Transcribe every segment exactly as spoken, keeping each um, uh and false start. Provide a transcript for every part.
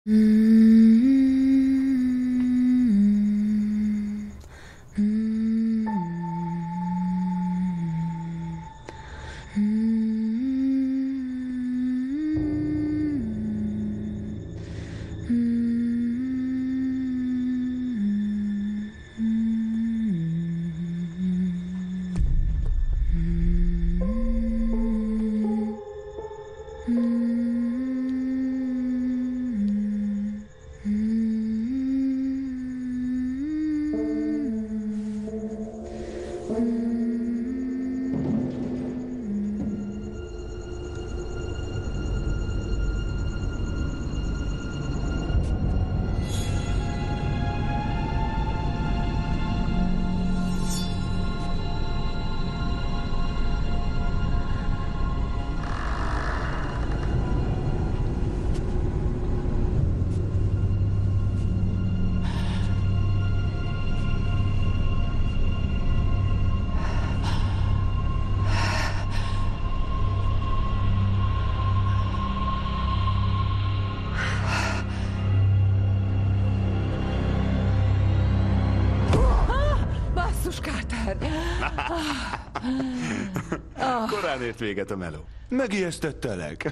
Korán ért véget a meló. Megijesztettelek.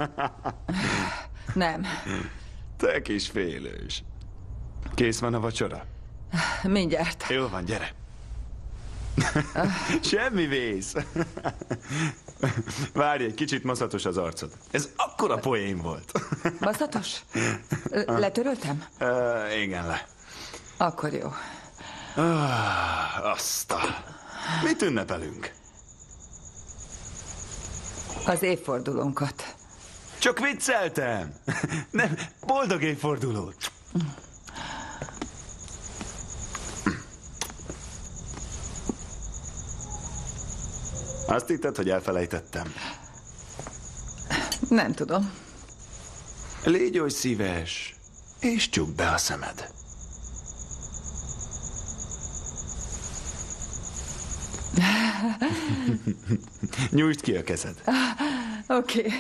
Nem. Te kis félős. Kész van a vacsora? Mindjárt. Jó van, gyere. Semmi vész. Várj, egy kicsit maszatos az arcod. Ez akkora poén volt. Maszatos? Letöröltem? Uh, igen, le. Akkor jó. Ah, azt a... Mit ünnepelünk? Az évfordulónkat. Csak vicceltem. Nem, boldog évfordulót. Azt hitted, hogy elfelejtettem? Nem tudom. Légy oly szíves, és csukd be a szemed. Nyújtsd ki a kezed. Oké. Okay.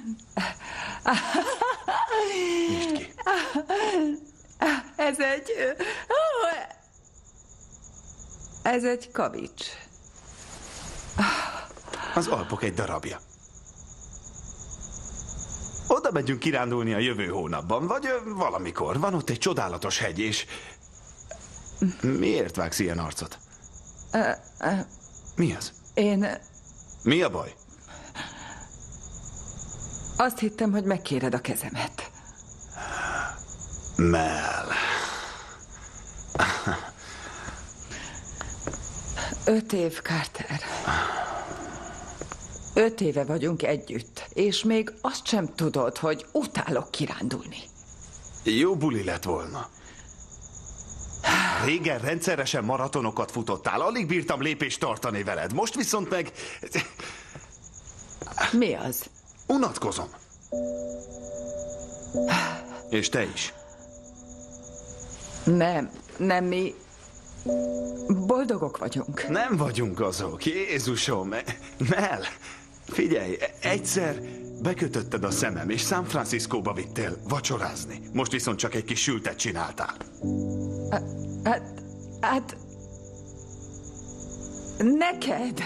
Nyisd ki. Ez egy... Ez egy kavics. Az Alpok egy darabja. Oda megyünk kirándulni a jövő hónapban, vagy valamikor. Van ott egy csodálatos hegy, és... Miért vágsz ilyen arcot? Uh, uh, Mi az? Én... Mi a baj? Azt hittem, hogy megkéred a kezemet. Mel... Öt év, Carter. Öt éve vagyunk együtt, és még azt sem tudod, hogy utálok kirándulni. Jó buli lett volna. Régen rendszeresen maratonokat futottál, alig bírtam lépést tartani veled. Most viszont meg... Mi az? Unatkozom. És te is. Nem, nem mi... Boldogok vagyunk. Nem vagyunk azok, Jézusom. Mel, figyelj, egyszer bekötötted a szemem, és San Franciscóba vittél vacsorázni. Most viszont csak egy kis sültet csináltál. Hát... Hát... Neked!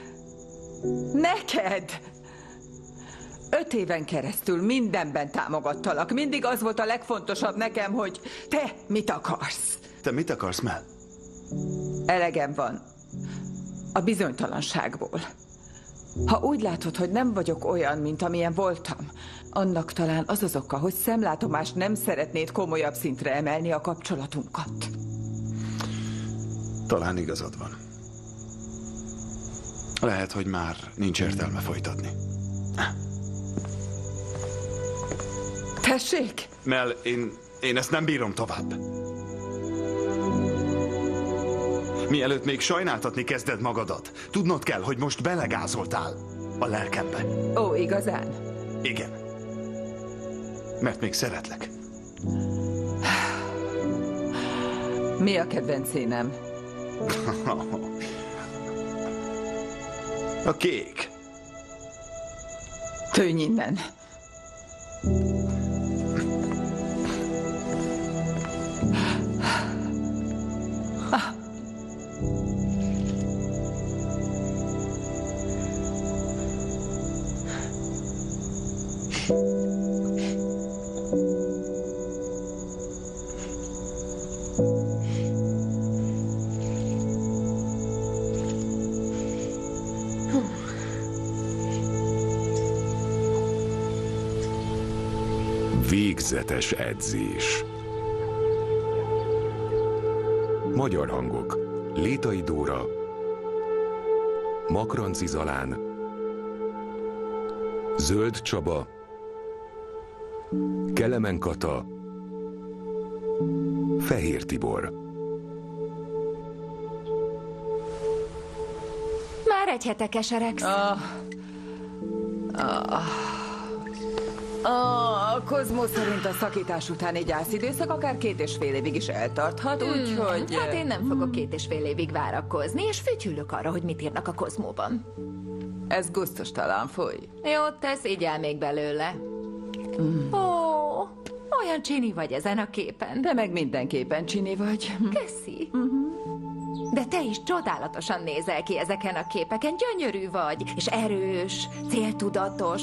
Neked! Öt éven keresztül mindenben támogattalak. Mindig az volt a legfontosabb nekem, hogy te mit akarsz. Te mit akarsz, Mel? Elegem van a bizonytalanságból. Ha úgy látod, hogy nem vagyok olyan, mint amilyen voltam, annak talán az az oka, hogy szemlátomás nem szeretnéd komolyabb szintre emelni a kapcsolatunkat. Talán igazad van. Lehet, hogy már nincs értelme folytatni. Tessék? Mel, én, én ezt nem bírom tovább. Mielőtt még sajnáltatni kezded magadat, tudnod kell, hogy most belegázoltál a lelkembe. Ó, igazán? Igen. Mert még szeretlek. Mi a kedvenc színem? A kék. Tűnj innen. végzetes edzés. Magyar hangok: Létai Dóra, Makranci Zalán, Zöld Csaba, Kelemen Kata, Fehér Tibor. Már egy hete keseregsz. Ah. Ah. A Kozmó szerint a szakítás utáni gyászidőszak akár két és fél évig is eltarthat, úgyhogy... Hát én nem fogok két és fél évig várakozni, és fütyülök arra, hogy mit írnak a Kozmóban. Ez gusztustalan, folyj. Jót tesz, így el még belőle. Mm. Ó, olyan csini vagy ezen a képen. De meg mindenképpen csini vagy. Köszi. De te is csodálatosan nézel ki ezeken a képeken. Gyönyörű vagy, és erős, céltudatos.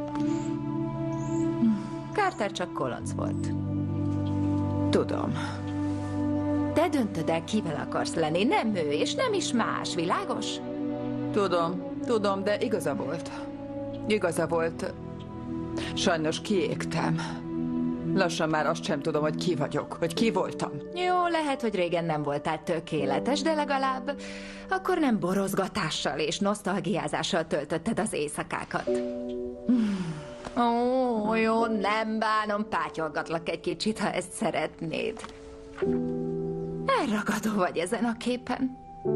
Carter csak kolonc volt. Tudom. Te döntöd el, kivel akarsz lenni, nem ő, és nem is más, világos? Tudom, tudom, de igaza volt. Igaza volt. Sajnos kiégtem. Lassan már azt sem tudom, hogy ki vagyok, hogy ki voltam. Jó, lehet, hogy régen nem voltál tökéletes, de legalább akkor nem borozgatással és nosztalgiázással töltötted az éjszakákat. Ó, jó, nem bánom, pátyolgatlak egy kicsit, ha ezt szeretnéd. Elragadó vagy ezen a képen.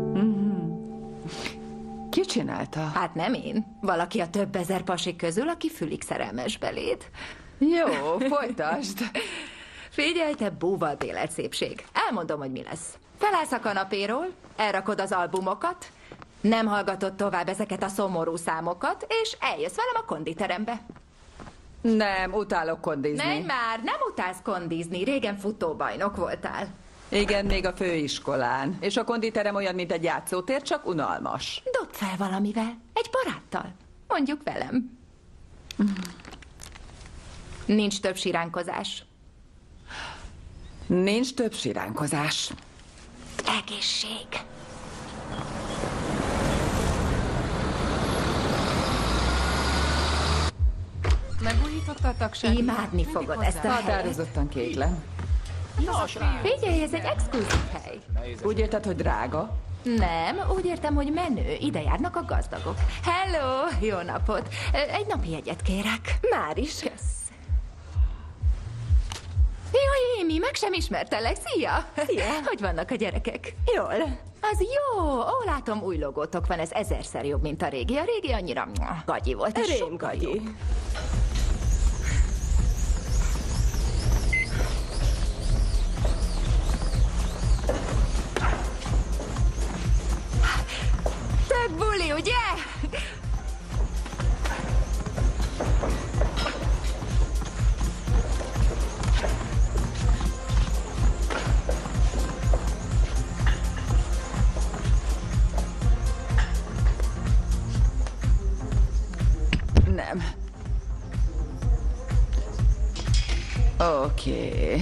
Ki csinálta? Hát nem én. Valaki a több ezer pasik közül, aki fülig szerelmes beléd. Jó, folytasd. Figyelj, te búval bélelt szépség. Elmondom, hogy mi lesz. Felállsz a kanapéról, elrakod az albumokat, nem hallgatod tovább ezeket a szomorú számokat, és eljössz velem a konditerembe. Nem, utálok kondizni. Menj már, nem utálsz kondizni, régen futóbajnok voltál. Igen, még a főiskolán. És a konditerem olyan, mint egy játszótér, csak unalmas. Dobd fel valamivel, egy baráttal. Mondjuk velem. Nincs több siránkozás. Nincs több siránkozás. Egészség. Megújította a tagság? Imádni fogod ezt a helyet. Határozottan kétlem. Figyelj, ez egy exkluzív hely. Úgy érted, hogy drága? Nem, úgy értem, hogy menő. Ide járnak a gazdagok. Hello, jó napot. Egy napi jegyet kérek. Már is. Kösz. Jaj, Émi, meg sem ismertelek. Szia! Szia! Hogy vannak a gyerekek? Jól. Az jó! Ó, látom, új logótok van, ez ezerszer jobb, mint a régi. A régi annyira gagyi volt. Rém gagyi. Tök buli, ugye? Nem. Oké. Okay.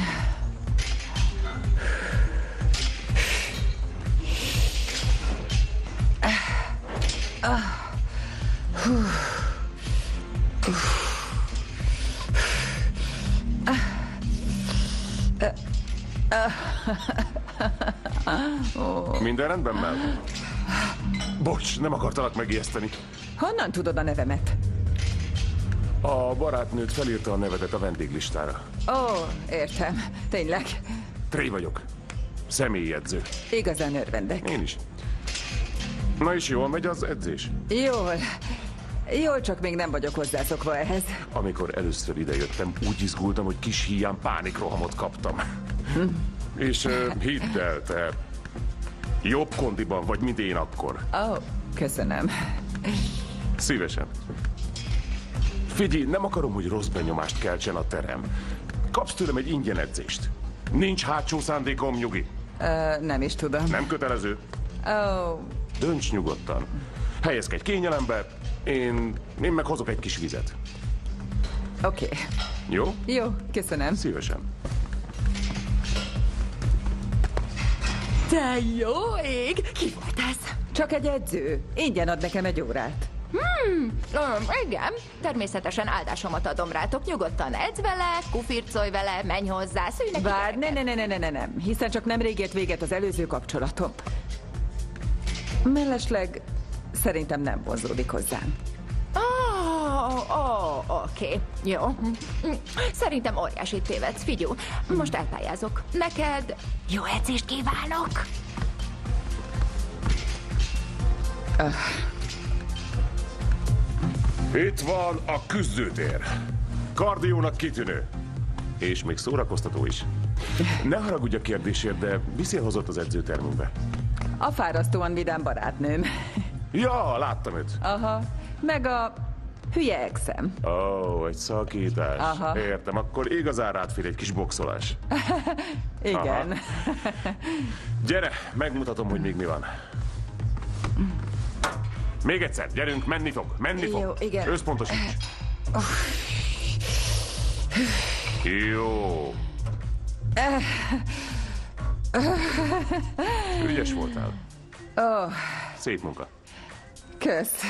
Minden rendben, Mel? Bocs, nem akartalak megijeszteni. Honnan tudod a nevemet? A barátnőd felírta a nevedet a vendéglistára. Ó, értem. Tényleg. Trey vagyok. Személyedző. Igazán örvendek. Én is. Na és jól megy az edzés? Jól. Jól, csak még nem vagyok hozzászokva ehhez. Amikor először idejöttem, úgy izgultam, hogy kis híján pánikrohamot kaptam. Hm. És uh, hidd el, te jobb kondiban vagy, mint én akkor. Ó, oh, köszönöm. Szívesen. Figyelj, nem akarom, hogy rossz benyomást keltsen a terem. Kapsz tőlem egy ingyen edzést. Nincs hátsó szándékom, nyugi. Uh, nem is tudom. Nem kötelező. Ó. Oh. Dönts nyugodtan. Helyezkedj kényelembe, én, én meg hozok egy kis vizet. Oké. Okay. Jó? Jó, köszönöm. Szívesen. Te jó ég! Ki volt ez? Csak egy edző. Ingyen ad nekem egy órát. Hmm, igen, természetesen áldásomat adom rátok, nyugodtan edz vele, kufircolj vele, menj hozzá, szülj neki Várj, ne, gyereket. ne, ne, ne, ne, ne, nem, hiszen csak nemrég ért véget az előző kapcsolatom. Mellesleg szerintem nem vonzódik hozzám. Ó, ó, oké, jó. Szerintem óriásit tévedsz, figyú. Most elpályázok. Neked jó edzést kívánok! Itt van a küzdőtér. Kardiónak kitűnő. És még szórakoztató is. Ne haragudj a kérdésért, de viszél hozott az edzőtermünkbe. A fárasztóan vidám barátnőm. Ja, láttam őt. Aha, meg a hülye exem. Ó, oh, egy szakítás. Aha. Értem, akkor igazán rátfér egy kis boxolás. Igen. Aha. Gyere, megmutatom, hogy még mi van. Még egyszer, gyerünk, menni fog, menni fog. Jó, igen. Összpontosíts. Jó. Ügyes voltál. Oh, Szép munka. kösz.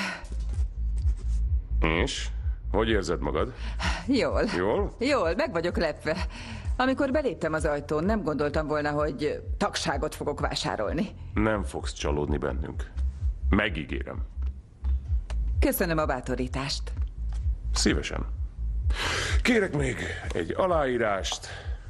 És? Hogy érzed magad? Jól. Jól? Jól, meg vagyok lepve. Amikor beléptem az ajtón, nem gondoltam volna, hogy tagságot fogok vásárolni. Nem fogsz csalódni bennünk. Megígérem. Köszönöm a bátorítást. Szívesen. Kérek még egy aláírást.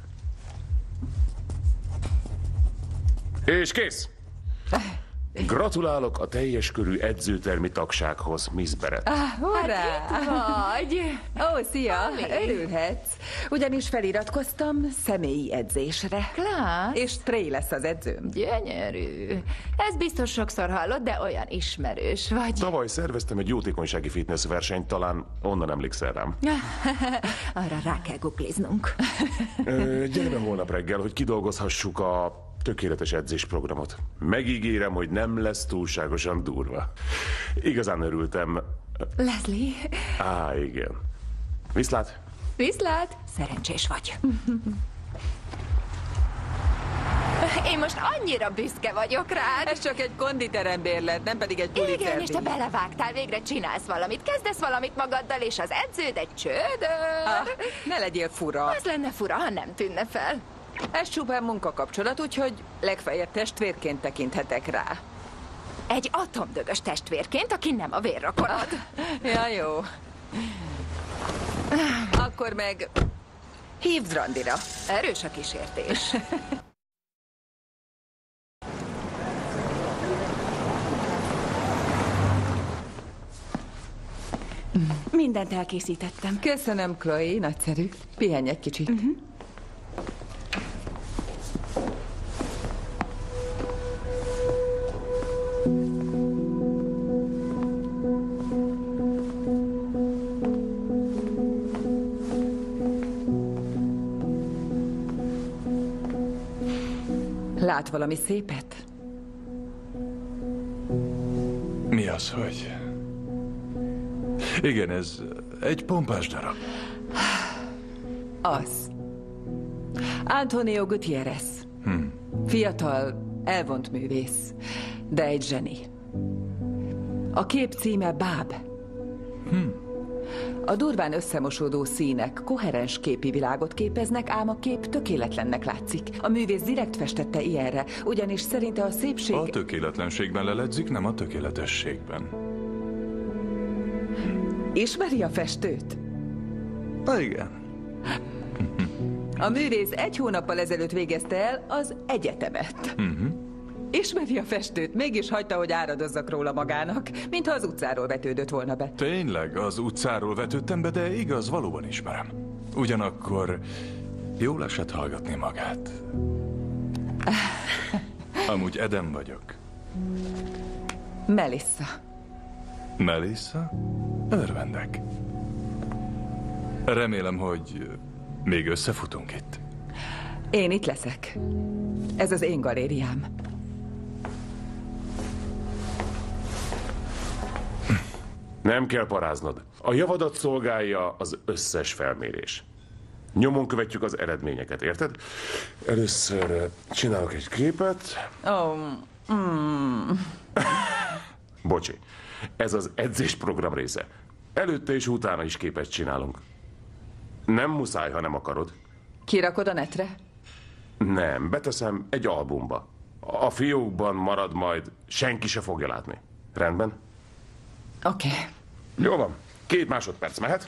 És kész! Gratulálok a teljes körű edzőtermi tagsághoz, Miss Barrett. Ah, hurrá! Vagy. Ó, szia! Ami? Örülhetsz. Ugyanis feliratkoztam személyi edzésre. Klár. És Trey lesz az edzőm. Gyönyörű. Ez biztos sokszor hallott, de olyan ismerős vagy. Tavaly szerveztem egy jótékonysági fitness versenyt, talán onnan emlékszel rám. Arra rá kell googliznunk. Ö, gyere be holnap reggel, hogy kidolgozhassuk a tökéletes edzésprogramot. Megígérem, hogy nem lesz túlságosan durva. Igazán örültem. Leslie, Á, igen. Viszlát! viszlát, szerencsés vagy. Én most annyira büszke vagyok rád. Ez csak egy konditerem bérlet, nem pedig egy Igen, pulitzer és te díj. belevágtál, végre csinálsz valamit. Kezdesz valamit magaddal, és az edződ egy csődör. Ah, ne legyél fura. Az lenne fura, ha nem tűnne fel. Ez csupán munkakapcsolat, úgyhogy legfeljebb testvérként tekinthetek rá. Egy atomdögös testvérként, aki nem a vérrokonod. Ja, jó. Akkor meg hívd randira. Erős a kísértés. Mindent elkészítettem. Köszönöm, Chloe, nagyszerű. Pihenj egy kicsit. Uh-huh. Lát valami szépet? Mi az, hogy... Igen, ez egy pompás darab. Az. Antonio Gutierrez. Hmm. Fiatal, elvont művész, de egy zseni. A kép címe Báb. Hmm. A durván összemosódó színek koherens képi világot képeznek, ám a kép tökéletlennek látszik. A művész direkt festette ilyenre, ugyanis szerinte a szépség... A tökéletlenségben leledzik, nem a tökéletességben. Ismeri a festőt? Na igen. A művész egy hónappal ezelőtt végezte el az egyetemet. Uh-huh. Ismeri a festőt, mégis hagyta, hogy áradozzak róla magának, mintha az utcáról vetődött volna be. Tényleg, az utcáról vetődtem be, de igaz, valóban ismerem. Ugyanakkor jól esett hallgatni magát. Amúgy Eden vagyok. Melissa. Melissa? Örvendek. Remélem, hogy még összefutunk itt. Én itt leszek. Ez az én galériám. Nem kell paráznod. A javadat szolgálja az összes felmérés. Nyomon követjük az eredményeket, érted? Először eh, csinálok egy képet. Oh, mm. Bocsi. Ez az edzésprogram része. Előtte és utána is képet csinálunk. Nem muszáj, ha nem akarod. Kirakod a netre? Nem, beteszem egy albumba. A fiókban marad majd, senki se fogja látni. Rendben? Oké. Okay. Jó van, két másodperc mehet.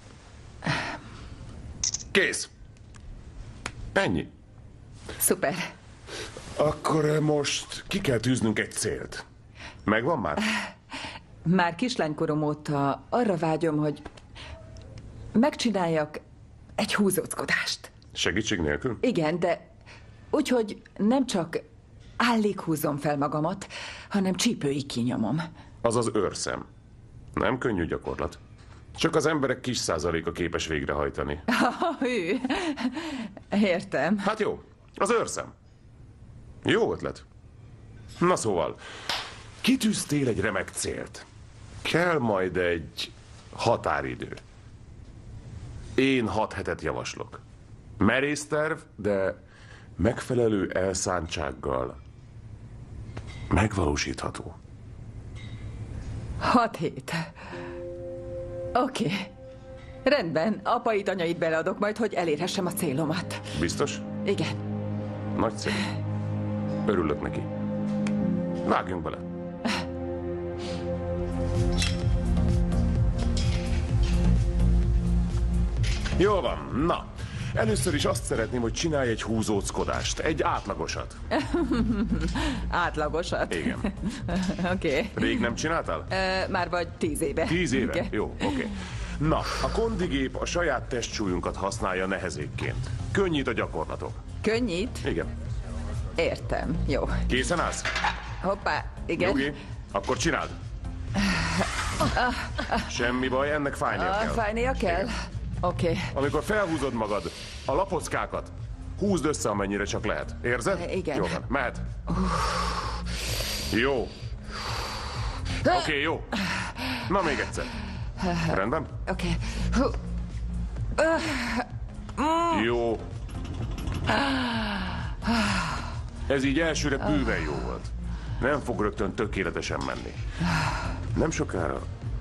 Kész. Ennyi. Szuper. Akkor most ki kell tűznünk egy célt. Megvan már? Már kislánykorom óta arra vágyom, hogy megcsináljak egy húzóckodást. Segítség nélkül? Igen, de úgyhogy nem csak állig húzom fel magamat, hanem csípőig kinyomom. Az az őrszem. Nem könnyű gyakorlat. Csak az emberek kis százaléka képes végrehajtani. Hű, értem. Hát jó, az őrszem. Jó ötlet. Na szóval, kitűztél egy remek célt. Kell majd egy határidő. Én hat hetet javaslok. Merész terv, de megfelelő elszántsággal megvalósítható. Hat hét. Oké. Okay. Rendben, apait, anyait beleadok majd, hogy elérhessem a célomat. Biztos? Igen. Nagyszerű. Örülök neki. Vágjunk bele. Jól van, na. Először is azt szeretném, hogy csinálj egy húzóckodást. Egy átlagosat. Átlagosat? Igen. Oké. Okay. Rég nem csináltál? Uh, már vagy tíz éve. Tíz éve? Igen. Jó, oké. Okay. Na, a kondigép a saját testsúlyunkat használja nehezékként. Könnyít a gyakorlatok. Könnyít? Igen. Értem, jó. Készen állsz? Hoppá, igen. Nyugi, akkor csináld. Semmi baj, ennek fájnia Ah, kell. fájnia kell? Oké. Okay. Amikor felhúzod magad, a lapockákat húzd össze, amennyire csak lehet. Érzed? Igen. Jó van, mehet. Jó. Oké, okay, jó. Na, még egyszer. Rendben? Oké. Okay. Jó. Ez így elsőre bőven jó volt. Nem fog rögtön tökéletesen menni. Nem sokára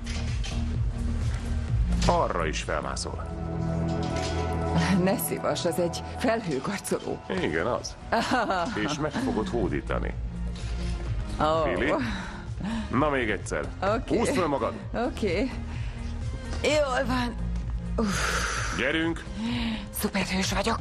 arra is felmászol. Ne szívas, az egy felhőkarcoló. Igen, az. És meg fogod hódítani. Oh. Fili? Na, még egyszer. Okay. Húzd fel magad. Oké. Okay. Jól van. Uff. Gyerünk. Szuperhős vagyok.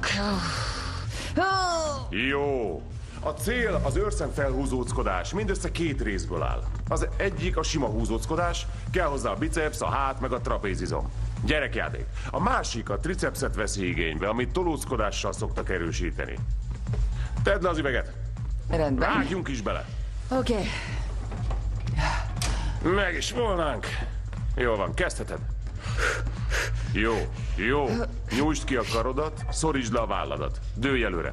Oh. Jó. A cél az őrszem felhúzóckodás. Mindössze két részből áll. Az egyik a sima húzóckodás, kell hozzá a biceps, a hát, meg a trapézizom. Gyerekjáték. A másik a tricepset veszi igénybe, amit tolóckodással szoktak erősíteni. Tedd le az üveget. Rendben. Vágjunk is bele. Oké. Okay. Meg is volnánk. Jól van, kezdheted. Jó, jó. Nyújtsd ki a karodat, szorítsd le a válladat. Dőlj előre.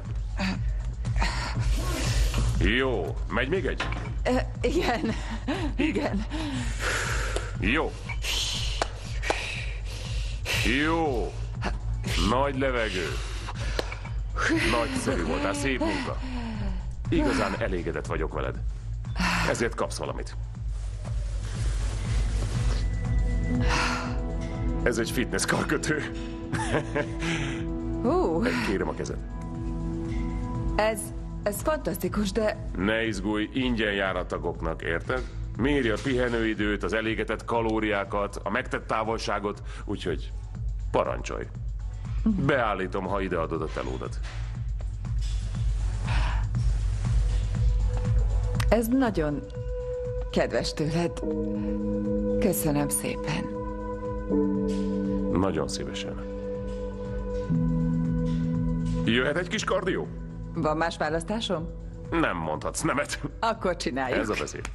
Jó. Megy még egy? Uh, igen. Igen. Jó. Jó. Nagy levegő. Nagyszerű voltál, szép munka. Igazán elégedett vagyok veled. Ezért kapsz valamit. Ez egy fitness karkötő. Uh. Kérem a kezed. Ez, ez fantasztikus, de... Ne izgulj, ingyen jár a tagoknak, érted? Méri a pihenőidőt, az elégetett kalóriákat, a megtett távolságot, úgyhogy parancsolj. Beállítom, ha ideadod a telódat. Ez nagyon kedves tőled. Köszönöm szépen. Nagyon szívesen. Jöhet egy kis kardió? Van más választásom? Nem mondhatsz nemet. Akkor csináljuk. Ez a beszéd.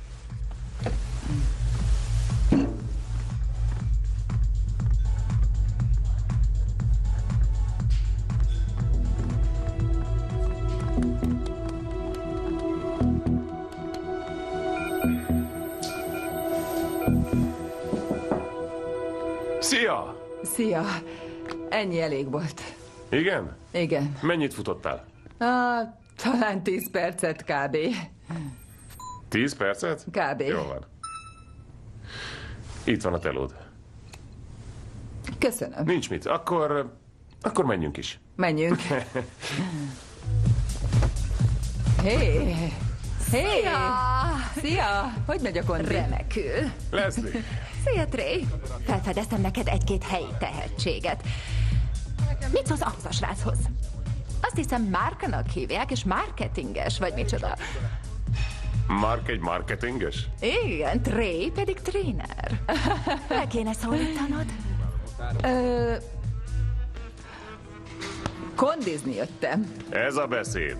Szia! Szia! Ennyi elég volt. Igen? Igen. Mennyit futottál? Ah, talán tíz percet kb. Tíz percet? Kb. Jó van. Itt van a telód. Köszönöm. Nincs mit. Akkor... Akkor menjünk is. Menjünk. Hé! Hé! Szia! Hogy megy a kondi? Remekül. Leslie. Szia, Trey. Felfedeztem neked egy-két helyi tehetséget. Mit szólsz ahhoz a sráchoz? Azt hiszem Marknak hívják, és marketinges, vagy micsoda. Mark egy marketinges? Igen, Trey pedig tréner. Le kéne szólítanod. Ö... Kondizni jöttem. Ez a beszéd.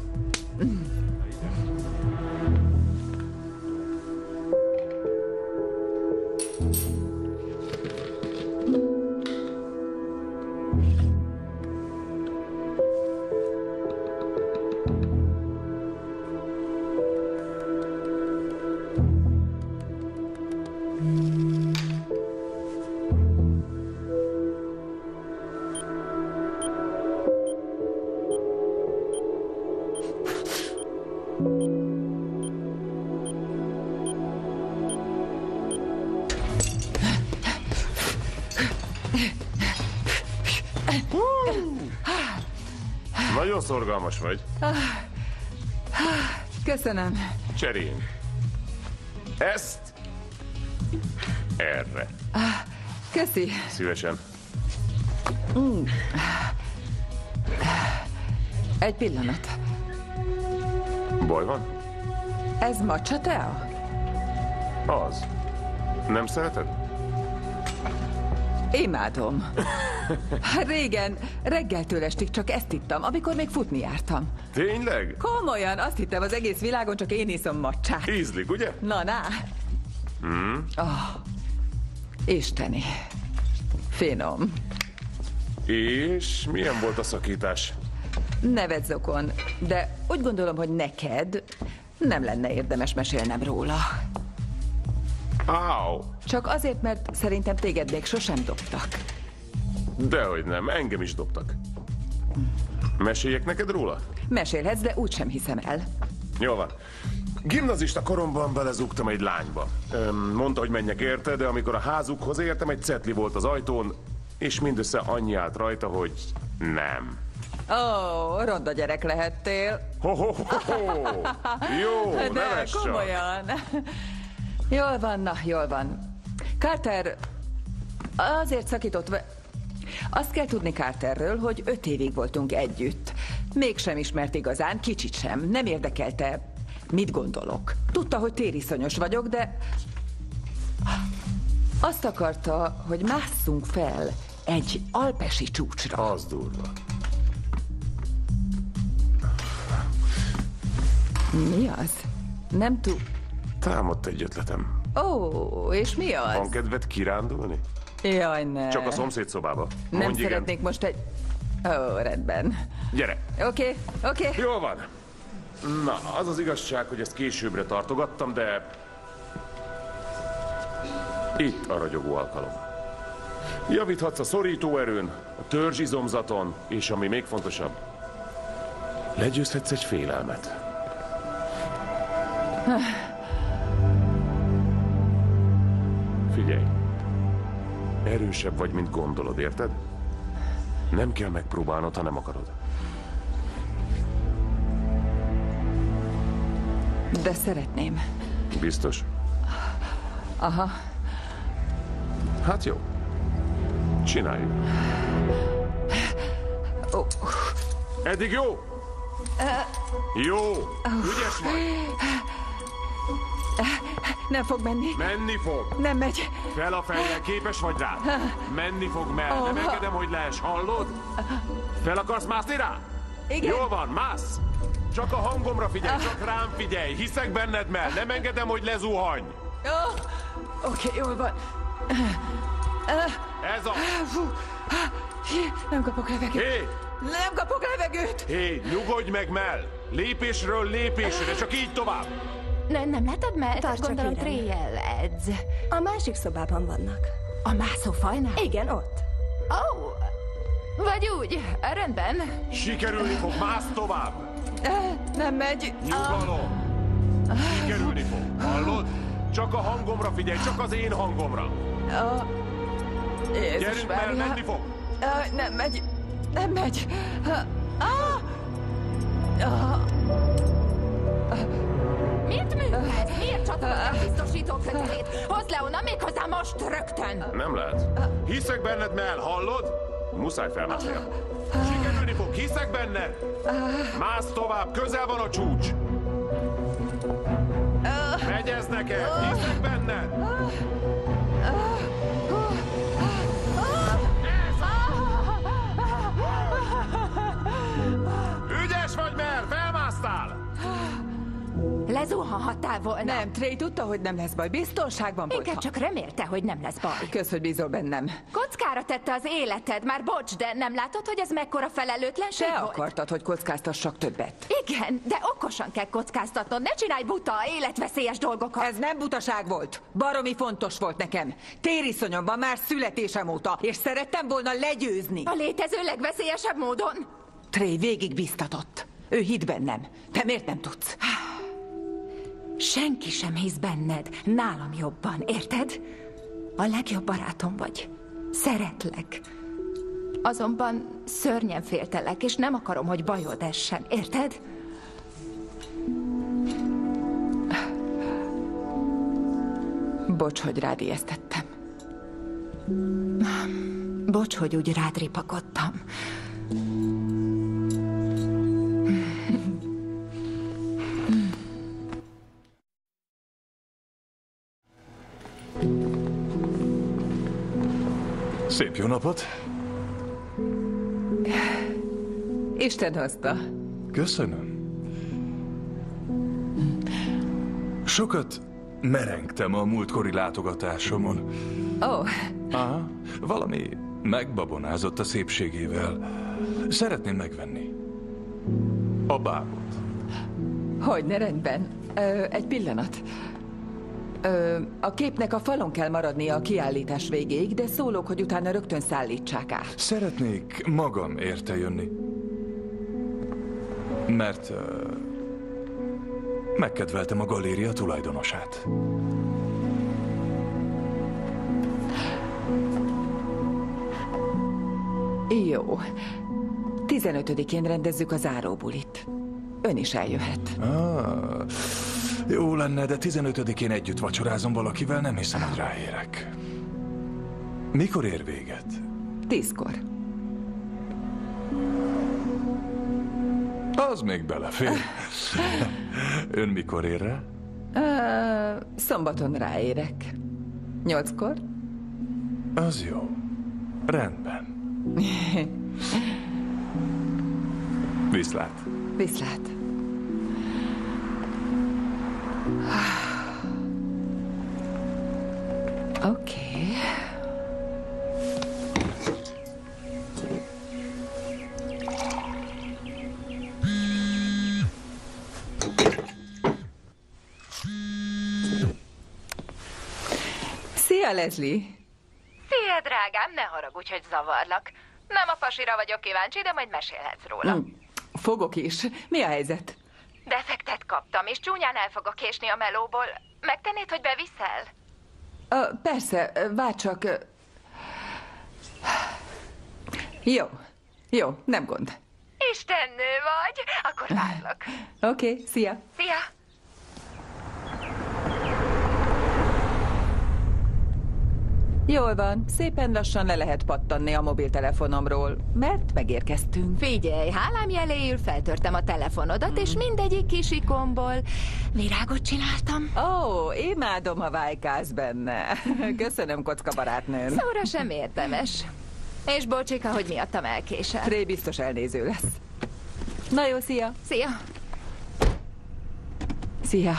Nagyon szorgalmas vagy. Köszönöm. Cseréljünk. Ezt erre. Köszi. Szívesen. Egy pillanat. Baj van? Ez matcha tea? Az. Nem szereted? Imádom. Régen, reggeltől estig csak ezt ittam, amikor még futni jártam. Tényleg? Komolyan, azt hittem az egész világon csak én iszom matchát. Ízlik, ugye? Na, na. Mm. Oh, isteni. Finom. És milyen volt a szakítás? Nevetz okon, de úgy gondolom, hogy neked nem lenne érdemes mesélnem róla. Áó! Csak azért, mert szerintem téged még sosem dobtak. Dehogy nem, engem is dobtak. Meséljek neked róla? Mesélhetsz, de úgysem hiszem el. Jó van. Gimnazista koromban belezúgtam egy lányba. Öm, mondta, hogy menjek érte, de amikor a házukhoz értem, egy cetli volt az ajtón, és mindössze annyi állt rajta, hogy nem. Ó, oh, ronda gyerek lehettél. Ho, ho, ho, ho. Jó, De neves csak. komolyan. Jól van, na, jól van. Carter azért szakított ve... Azt kell tudni Carterről, hogy öt évig voltunk együtt. Mégsem ismert igazán, kicsit sem. Nem érdekelte, mit gondolok. Tudta, hogy tériszonyos vagyok, de... Azt akarta, hogy másszunk fel egy alpesi csúcsra. Az durva. Mi az? Nem tud... Támadt egy ötletem. Ó, és mi az? Van kedved kirándulni? Jaj, ne. Csak a szomszéd szobába. Nem Mondj igen. szeretnék most egy... Ó, rendben. Gyere. Oké, okay, oké. Okay. Jól van. Na, az az igazság, hogy ezt későbbre tartogattam, de... Itt a ragyogó alkalom. Javíthatsz a szorítóerőn, a törzsizomzaton, és ami még fontosabb, legyőzhetsz egy félelmet. Figyelj. Erősebb vagy, mint gondolod, érted? Nem kell megpróbálnod, ha nem akarod. De szeretném. Biztos? Aha. Hát jó. Csináljuk. Ó. Eddig jó? Jó. Ügyes vagy. Nem fog menni. Menni fog. Nem megy. Fel a fejjel, képes vagy rá? Menni fog, mert nem engedem, hogy lees, hallod? Fel akarsz mászni rá? Igen. Jól van, mász. Csak a hangomra figyelj, csak rám figyelj. Hiszek benned, Mel. Nem engedem, hogy lezuhanj. Oh. Oké, okay, jól van. Ez a... Fú. Nem kapok levegőt. Hé! Nem kapok levegőt. Hé, nyugodj meg, Mel. Lépésről lépésre, csak így tovább. Nem, nem látod, mert Tartsa gondolom kérem. Tréjjel edz. A másik szobában vannak. A mászófajnál? Igen, ott. Ó, oh, vagy úgy. Rendben. Sikerülni fog, mász tovább. Nem megy. Nyugalom. Sikerülni fog, hallod? Csak a hangomra figyelj, csak az én hangomra. Jézus Gyerünk, mert Mária. menni fog. Ah, nem megy. Nem megy. Ah! Ah! Miért művelsz? Miért csatolod a biztosító kötelét? Hozd le onnan méghozzá most rögtön! Nem lehet. Hiszek benned, Mel, hallod? Muszáj felmászni. Sikerülni fog, hiszek benned. Mász tovább, közel van a csúcs. Megy ez neked, hiszek benned. Ügyes vagy, Mel, felmásztál. Lezuhanhattál volna. Nem, Trey tudta, hogy nem lesz baj. Biztonságban volt. Inkább csak remélte, hogy nem lesz baj. Kösz, hogy bízol bennem. Kockára tette az életed, már bocs, de nem látod, hogy ez mekkora felelőtlenség Te volt? akartad, hogy kockáztassak többet. Igen, de okosan kell kockáztatnod. Ne csinálj buta, életveszélyes dolgokat. Ez nem butaság volt. Baromi fontos volt nekem. Tériszonyom van már születésem óta, és szerettem volna legyőzni. A létező legveszélyesebb módon. Trey végig biztatott. Ő hitt bennem. Te miért nem tudsz? Senki sem hisz benned, nálam jobban, érted? A legjobb barátom vagy. Szeretlek. Azonban szörnyen féltelek, és nem akarom, hogy bajod essen, érted? Bocs, hogy rád ijesztettem. Bocs, hogy úgy rád ripakodtam. Szép jó napot. Isten hozta. Köszönöm. Sokat merengtem a múltkori látogatásomon. Ó, oh, Aha, valami megbabonázott a szépségével. Szeretném megvenni. A bábot. hogyne, rendben. Ö, egy pillanat. Ö, a képnek a falon kell maradnia a kiállítás végéig, de szólok, hogy utána rögtön szállítsák át. Szeretnék magam érte jönni. Mert uh, megkedveltem a galéria tulajdonosát. Jó. tizenötödikén rendezzük a záróbulit. Ön is eljöhet. Ah, jó lenne, de tizenötödikén együtt vacsorázom valakivel, nem hiszem, hogy ráérek. Mikor ér véget? Tízkor. Az még belefér. Ön mikor ér rá? Uh, szombaton ráérek. Nyolckor? Az jó. Rendben. Viszlát. Viszlát. Oké. Okay. Szia, Leslie! Szia, drágám, ne haragudj, hogy zavarlak. Nem a pasira vagyok kíváncsi, de majd mesélhetsz róla. Hm, fogok is. Mi a helyzet? Defektet kaptam, és csúnyán el fogok késni a melóból. Megtennéd, hogy beviszel? Uh, persze, uh, várj csak... Uh... Jó, jó, nem gond. Istennő vagy, akkor várlak. Oké, okay, szia! Szia! Jól van, szépen lassan le lehet pattanni a mobiltelefonomról, mert megérkeztünk. Figyelj, hálám jeléül feltörtem a telefonodat, mm. és mindegyik kis ikonból virágot csináltam. Ó, oh, imádom, ha vájkálsz benne. Köszönöm, kocka barátnőm. Szóra sem érdemes. És bocsika, hogy miattam elkésel. Trey biztos elnéző lesz. Na jó, szia! Szia! Szia!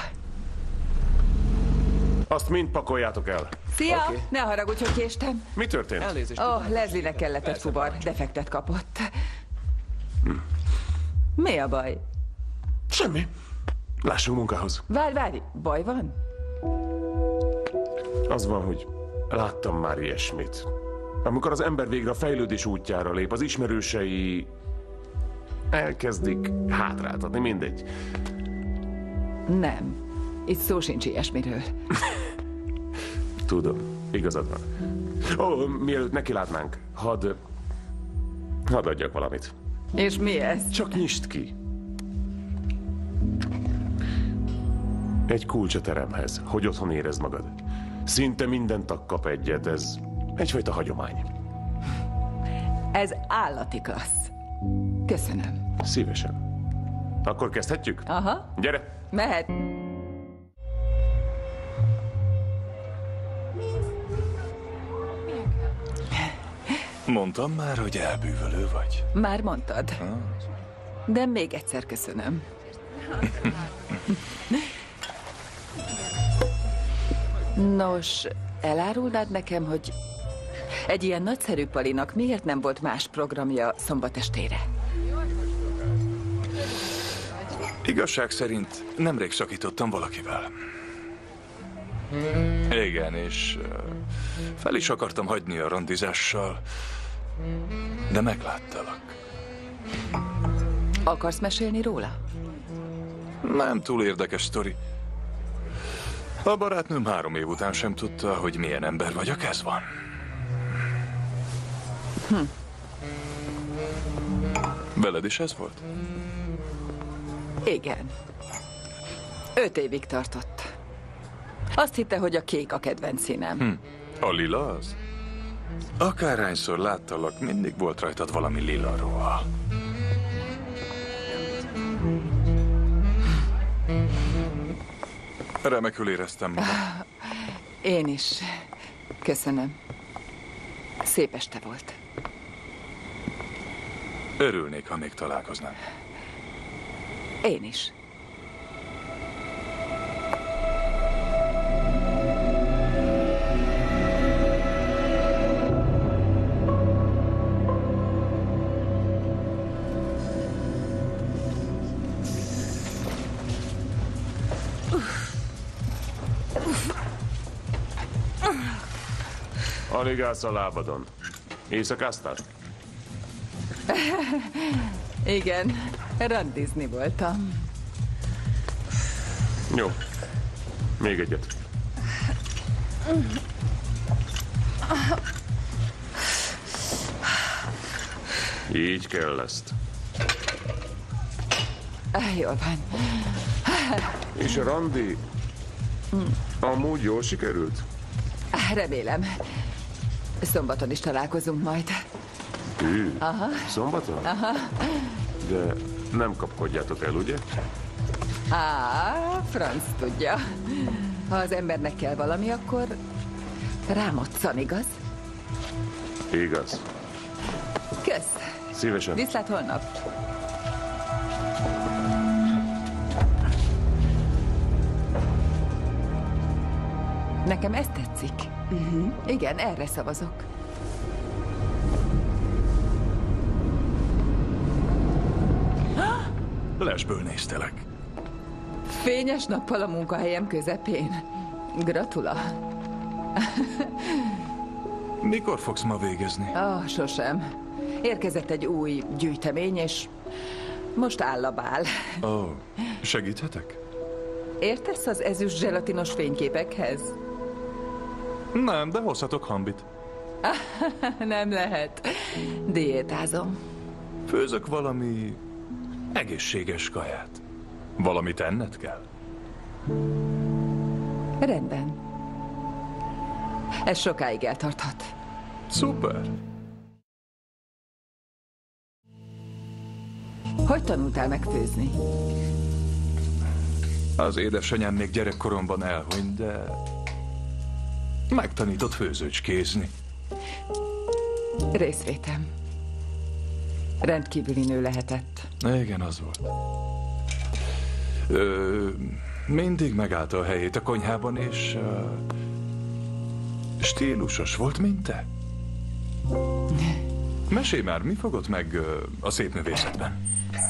Azt mind pakoljátok el. Szia! Okay. Ne haragudj, hogy késtem. Mi történt? Ó, oh, Leslie-nek kellett egy fuvar, defektet kapott. Hm. Mi a baj? Semmi. Lássunk munkához. Várj, várj, baj van? Az van, hogy láttam már ilyesmit. Amikor az ember végre a fejlődés útjára lép, az ismerősei elkezdik hátráltatni, mindegy. Nem. Itt szó sincs ilyesmiről. Tudom, igazad van. Ó, mielőtt nekilátnánk, hadd... Hadd adjak valamit. És mi ez? Csak nyisd ki. Egy kulcs a teremhez, hogy otthon érezd magad. Szinte minden tag kap egyet, ez egyfajta hagyomány. Ez állati klassz. Köszönöm. Szívesen. Akkor kezdhetjük? Aha, Gyere! mehet. Mondtam már, hogy elbűvölő vagy. Már mondtad. De még egyszer köszönöm. Nos, elárulnád nekem, hogy egy ilyen nagyszerű palinak miért nem volt más programja szombat estére? Igazság szerint nemrég szakítottam valakivel. Igen, és uh, fel is akartam hagyni a randizással, de megláttalak. Akarsz mesélni róla? Nem túl érdekes sztori. A barátnőm három év után sem tudta, hogy milyen ember vagyok, ez van. Hm. Veled is ez volt? Igen. Öt évig tartott. Azt hitte, hogy a kék a kedvenc színem. Hm. A lila az? Akárhányszor láttalak, mindig volt rajtad valami lila ruha. Remekül éreztem magam. Én is. Köszönöm. Szép este volt. Örülnék, ha még találkoznánk. Én is. Alig állsz a lábadon. Éjszakáztál? Igen, randizni voltam. Jó. Még egyet. Így kell ezt. Jól van. És a randi amúgy jól sikerült? Remélem. Szombaton is találkozunk majd. Hű, Aha. szombaton? Aha. De nem kapkodjátok el, ugye? Á, franc tudja. Ha az embernek kell valami, akkor rámoccan, igaz? Igaz. Kösz. Szívesen. Viszlát holnap. Nekem ez tetszik. Uh-huh. Igen, erre szavazok. Lesből néztelek. Fényes nappal a munkahelyem közepén. Gratula. Mikor fogsz ma végezni? Ah, sosem. Érkezett egy új gyűjtemény, és most áll a bál. Ó, oh, segíthetek? Értesz az ezüst zselatinos fényképekhez? Nem, de hozhatok hambit. Nem lehet. Diétázom. Főzök valami egészséges kaját. Valamit enned kell. Rendben. Ez sokáig eltarthat. Szuper. Hogy tanultál meg főzni? Az édesanyám még gyerekkoromban elhunyt, de megtanított főzőcskézni. Részvétem. Rendkívüli nő lehetett. Igen, az volt. Ö, mindig megállta a helyét a konyhában, és uh, stílusos volt, mint te. Mesélj már, mi fogott meg uh, a szépművészetben?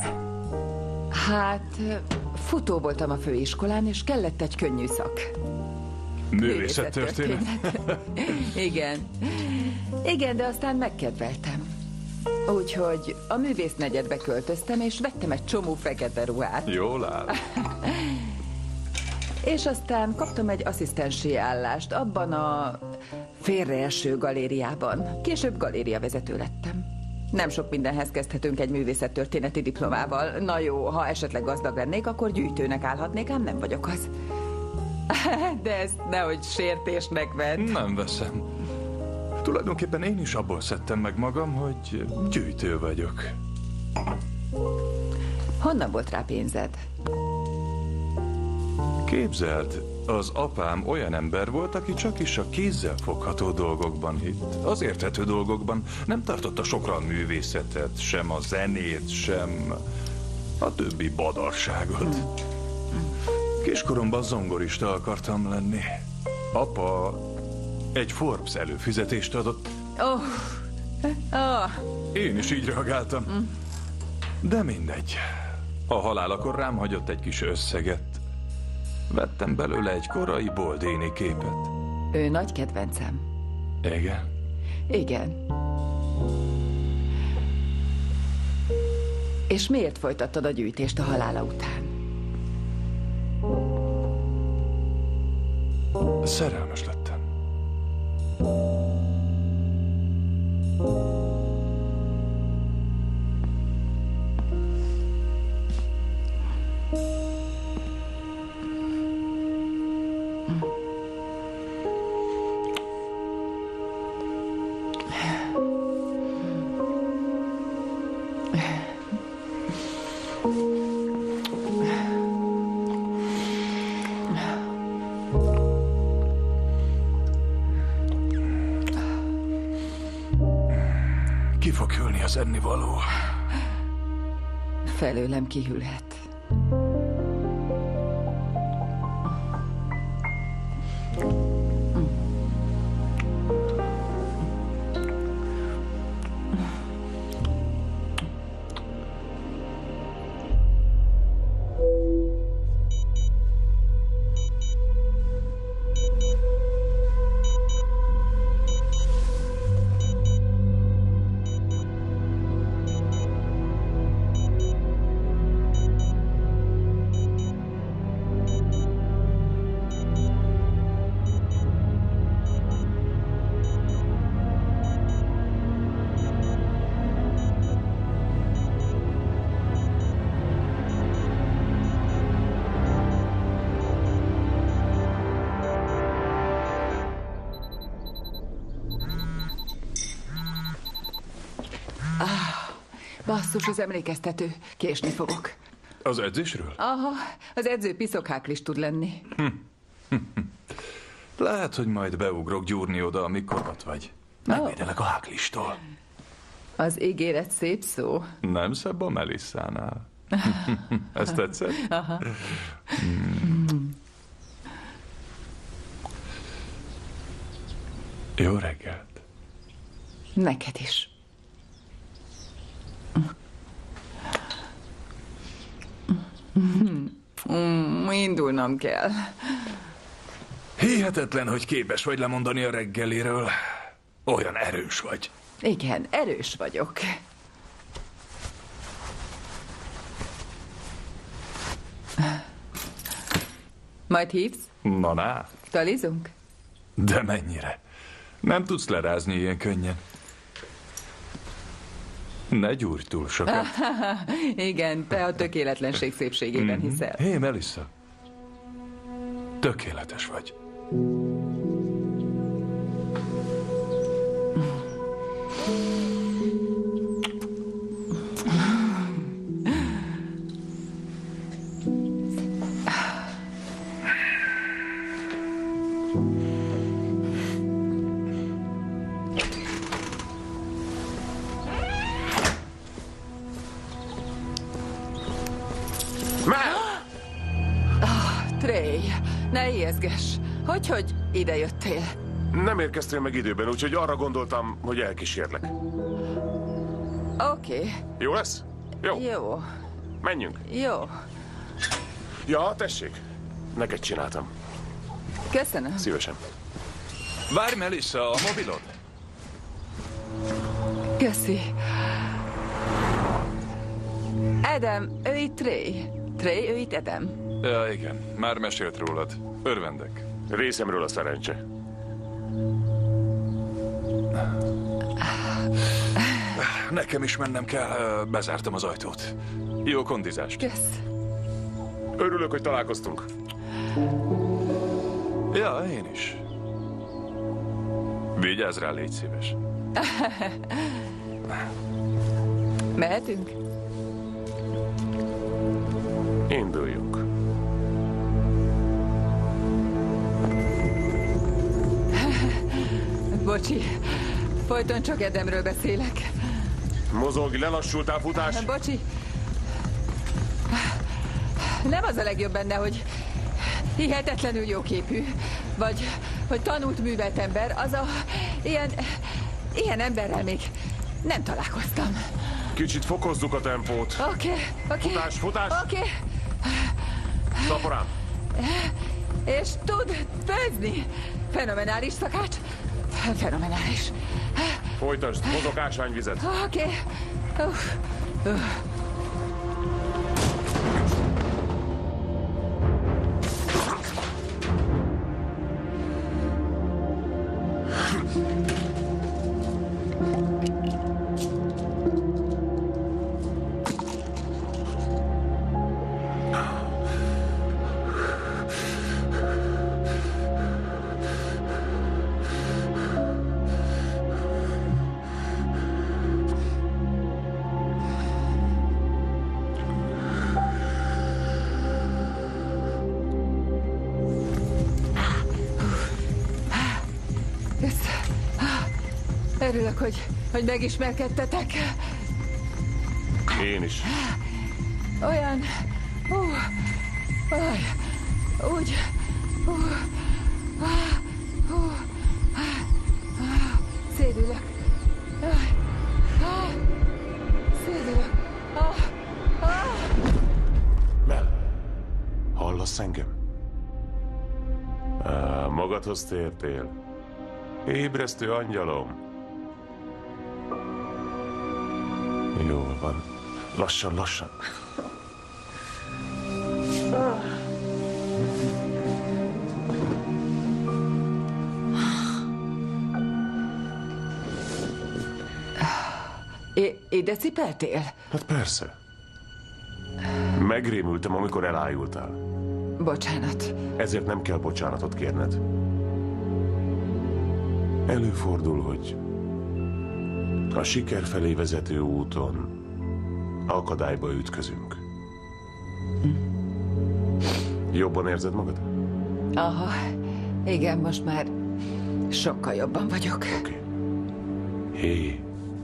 Hát, futó voltam a főiskolán, és kellett egy könnyű szak. Művészettörténet? Igen. Igen, de aztán megkedveltem. Úgyhogy a művésznegyedbe költöztem, és vettem egy csomó fekete ruhát. Jól áll. És aztán kaptam egy asszisztensi állást abban a félreeső galériában. Később galériavezető lettem. Nem sok mindenhez kezdhetünk egy művészettörténeti diplomával. Na jó, ha esetleg gazdag lennék, akkor gyűjtőnek állhatnék, ám nem vagyok az. De ezt nehogy sértésnek vedd. Nem veszem. Tulajdonképpen én is abból szedtem meg magam, hogy gyűjtő vagyok. Honnan volt rá pénzed? Képzeld, az apám olyan ember volt, aki csak is a kézzel fogható dolgokban hitt. Az érthető dolgokban nem tartotta sokra a művészetet, sem a zenét, sem a többi badarságot. Kiskoromban zongorista akartam lenni. Apa egy Forbes előfizetést adott. Oh. Oh. Én is így reagáltam. De mindegy. A halálakor rám hagyott egy kis összeget. Vettem belőle egy korai Boldini képet. Ő nagy kedvencem. Igen? Igen. És miért folytattad a gyűjtést a halála után? Szerelmes lettem. Ki fog hűlni az ennivaló? Felőlem kihűlhet. Basszus, az emlékeztető. Késni fogok. Az edzésről? Aha, az edző piszokháklis tud lenni. Lehet, hogy majd beugrok gyúrni oda, amikor ott vagy. Megvédelek a háklistól. Az ígéret szép szó. Nem szebb a Melissánál. Ezt tetszett? Aha. Mm. Jó reggelt. Neked is. Mm, indulnom kell. Hihetetlen, hogy képes vagy lemondani a reggeliről. Olyan erős vagy. Igen, erős vagyok. Majd hívsz? Na, na. Talizunk? De mennyire? Nem tudsz lerázni ilyen könnyen. Ne gyúrj túl sokat. Igen, te a tökéletlenség szépségében mm-hmm. hiszel. Hé, Melissa. Tökéletes vagy. Ne ijeszgess. Hogyhogy ide jöttél? Nem érkeztél meg időben, úgyhogy arra gondoltam, hogy elkísérlek. Oké. Okay. Jó lesz? Jó. Jó. Menjünk. Jó. Ja, tessék. Neked csináltam. Köszönöm. Szívesen. Várj, Melissa, a mobilod. Köszi. Adam, ő itt Trey. Trey, ő itt Adam. Ja, igen, már mesélt rólad. Örvendek. Részemről a szerencse. Nekem is mennem kell, bezártam az ajtót. Jó kondizást. Kösz. Örülök, hogy találkoztunk. Ja, én is. Vigyázz rá, légy szíves. Mehetünk? Induljunk. Bocsi, folyton csak Edemről beszélek. Mozog, lelassultál, futás? Bocsi. Nem az a legjobb benne, hogy hihetetlenül jóképű, vagy hogy tanult, művelt ember, az a... Ilyen... Ilyen emberrel még nem találkoztam. Kicsit fokozzuk a tempót. Oké, okay, oké. Okay. Futás, futás! Oké. Okay. Szaporám! És tud főzni. Fenomenális szakács. Fenomenális. Folytasd, hozok ásványvizet. Oké. Okay. Uh. Uh. Örülök, hogy, hogy megismerkedtetek. Én is. Olyan... Uh, uh, úgy... Uh, uh, uh, uh, szédülök. Uh, uh, szédülök. Uh, uh. Mel, hallasz engem? Á, magadhoz tértél. Ébresztő angyalom. Jól van. Lassan, lassan. I- ide cipeltél? Hát persze. Megrémültem, amikor elájultál. Bocsánat. Ezért nem kell bocsánatot kérned. Előfordul, hogy a siker felé vezető úton akadályba ütközünk. Jobban érzed magad? Aha, igen, most már sokkal jobban vagyok. Oké. Okay. Hé,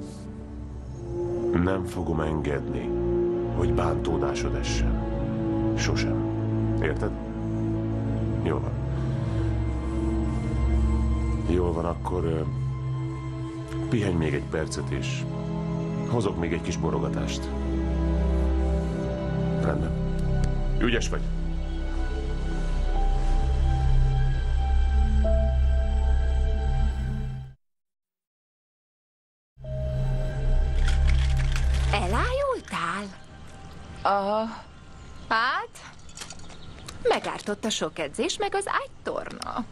nem fogom engedni, hogy bántódásod essen. Sosem. Érted? Jól van. Jól van, akkor uh, pihenj még egy percet, és hozok még egy kis borogatást. Rendben. Ügyes vagy. Elájultál? Aha. Hát, megártott a sok edzés, meg az ágytorna.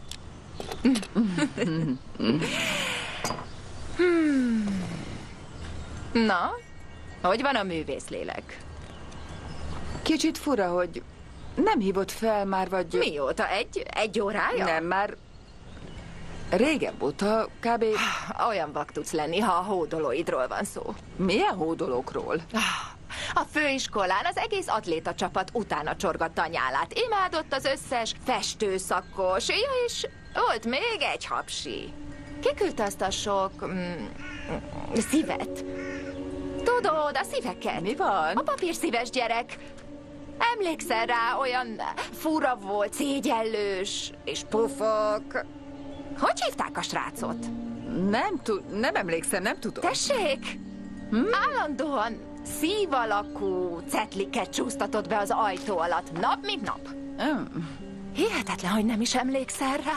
hmm. Na, hogy van a művészlélek? Kicsit fura, hogy nem hívott fel már, vagy... Mióta? Egy, egy órája? Nem, már régebb óta, kb. Olyan vak tudsz lenni, ha a hódolóidról van szó. Milyen hódolókról? A főiskolán az egész atléta csapat utána csorgatta a nyálát. Imádott az összes festőszakos, ja, és volt még egy hapsi. Kiküldte azt a sok mm, szívet. Tudod, a szíveket. Mi van? A papírszíves gyerek. Emlékszel rá, olyan fura volt, szégyellős és pufok. Hogy hívták a srácot? Nem, tud, nem emlékszem, nem tudom. Tessék! Hm? Állandóan szív alakú cetliket csúsztatott be az ajtó alatt, nap mint nap. Mm. Hihetetlen, hogy nem is emlékszel rá.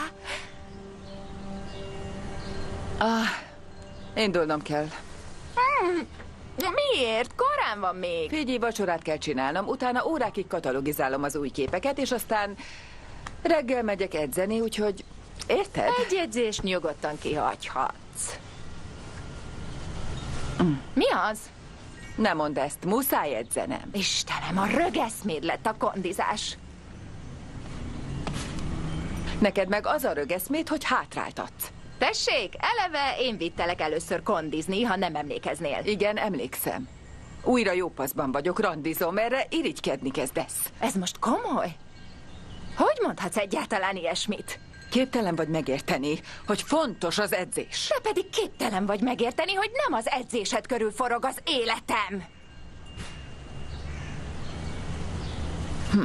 Ah, indulnom kell. Hmm. Miért? Korán van még. Figyelj, vacsorát kell csinálnom, utána órákig katalogizálom az új képeket, és aztán reggel megyek edzeni, úgyhogy... Érted? Egy edzést nyugodtan kihagyhatsz. Mi az? Nem mondd ezt, muszáj edzenem. Istenem, a rögeszméd lett a kondizás. Neked meg az a rögeszméd, hogy hátráltatsz. Tessék, eleve én vittelek először kondizni, ha nem emlékeznél. Igen, emlékszem. Újra jó paszban vagyok, randizom, erre irigykedni kezdesz. Ez most komoly? Hogy mondhatsz egyáltalán ilyesmit? Képtelen vagy megérteni, hogy fontos az edzés. Te pedig képtelen vagy megérteni, hogy nem az edzésed körül forog az életem. Hm.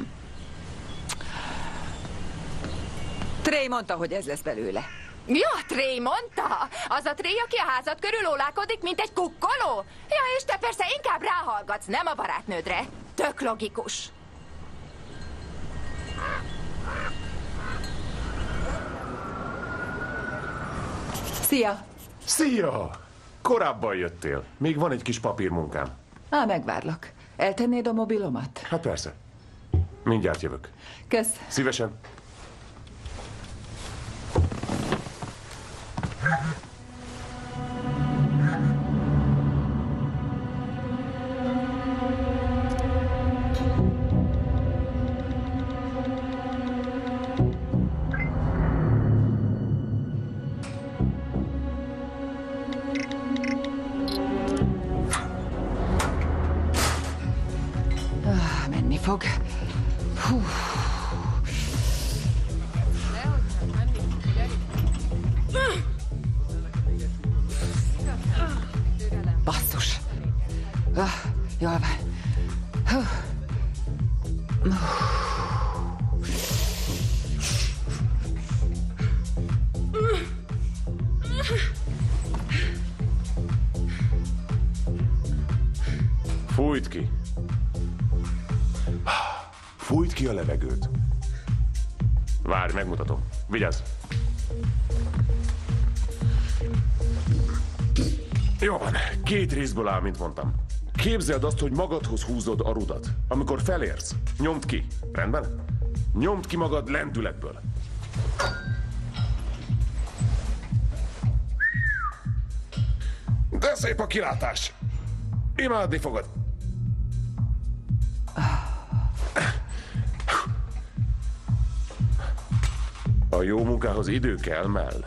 Trey mondta, hogy ez lesz belőle. Ja, Trey mondta? Az a Trey, aki a házad körül ólálkodik, mint egy kukkoló? Ja, és te persze inkább ráhallgatsz, nem a barátnődre. Tök logikus. Szia! Szia! Korábban jöttél. Még van egy kis papírmunkám. Á, megvárlak. Eltennéd a mobilomat? Hát persze. Mindjárt jövök. Kösz. Szívesen. Ah, menni fog. Hú. Basszus. Ah, jól van. Hú. Fújt ki. Fújt ki a levegőt. Várj, megmutatom. Vigyázz. Jó van, két részből áll, mint mondtam. Képzeld azt, hogy magadhoz húzod a rudat. Amikor felérsz, nyomd ki. Rendben? Nyomd ki magad lendületből. De szép a kilátás. Imádni fogod. A jó munkához idő kell, Mel.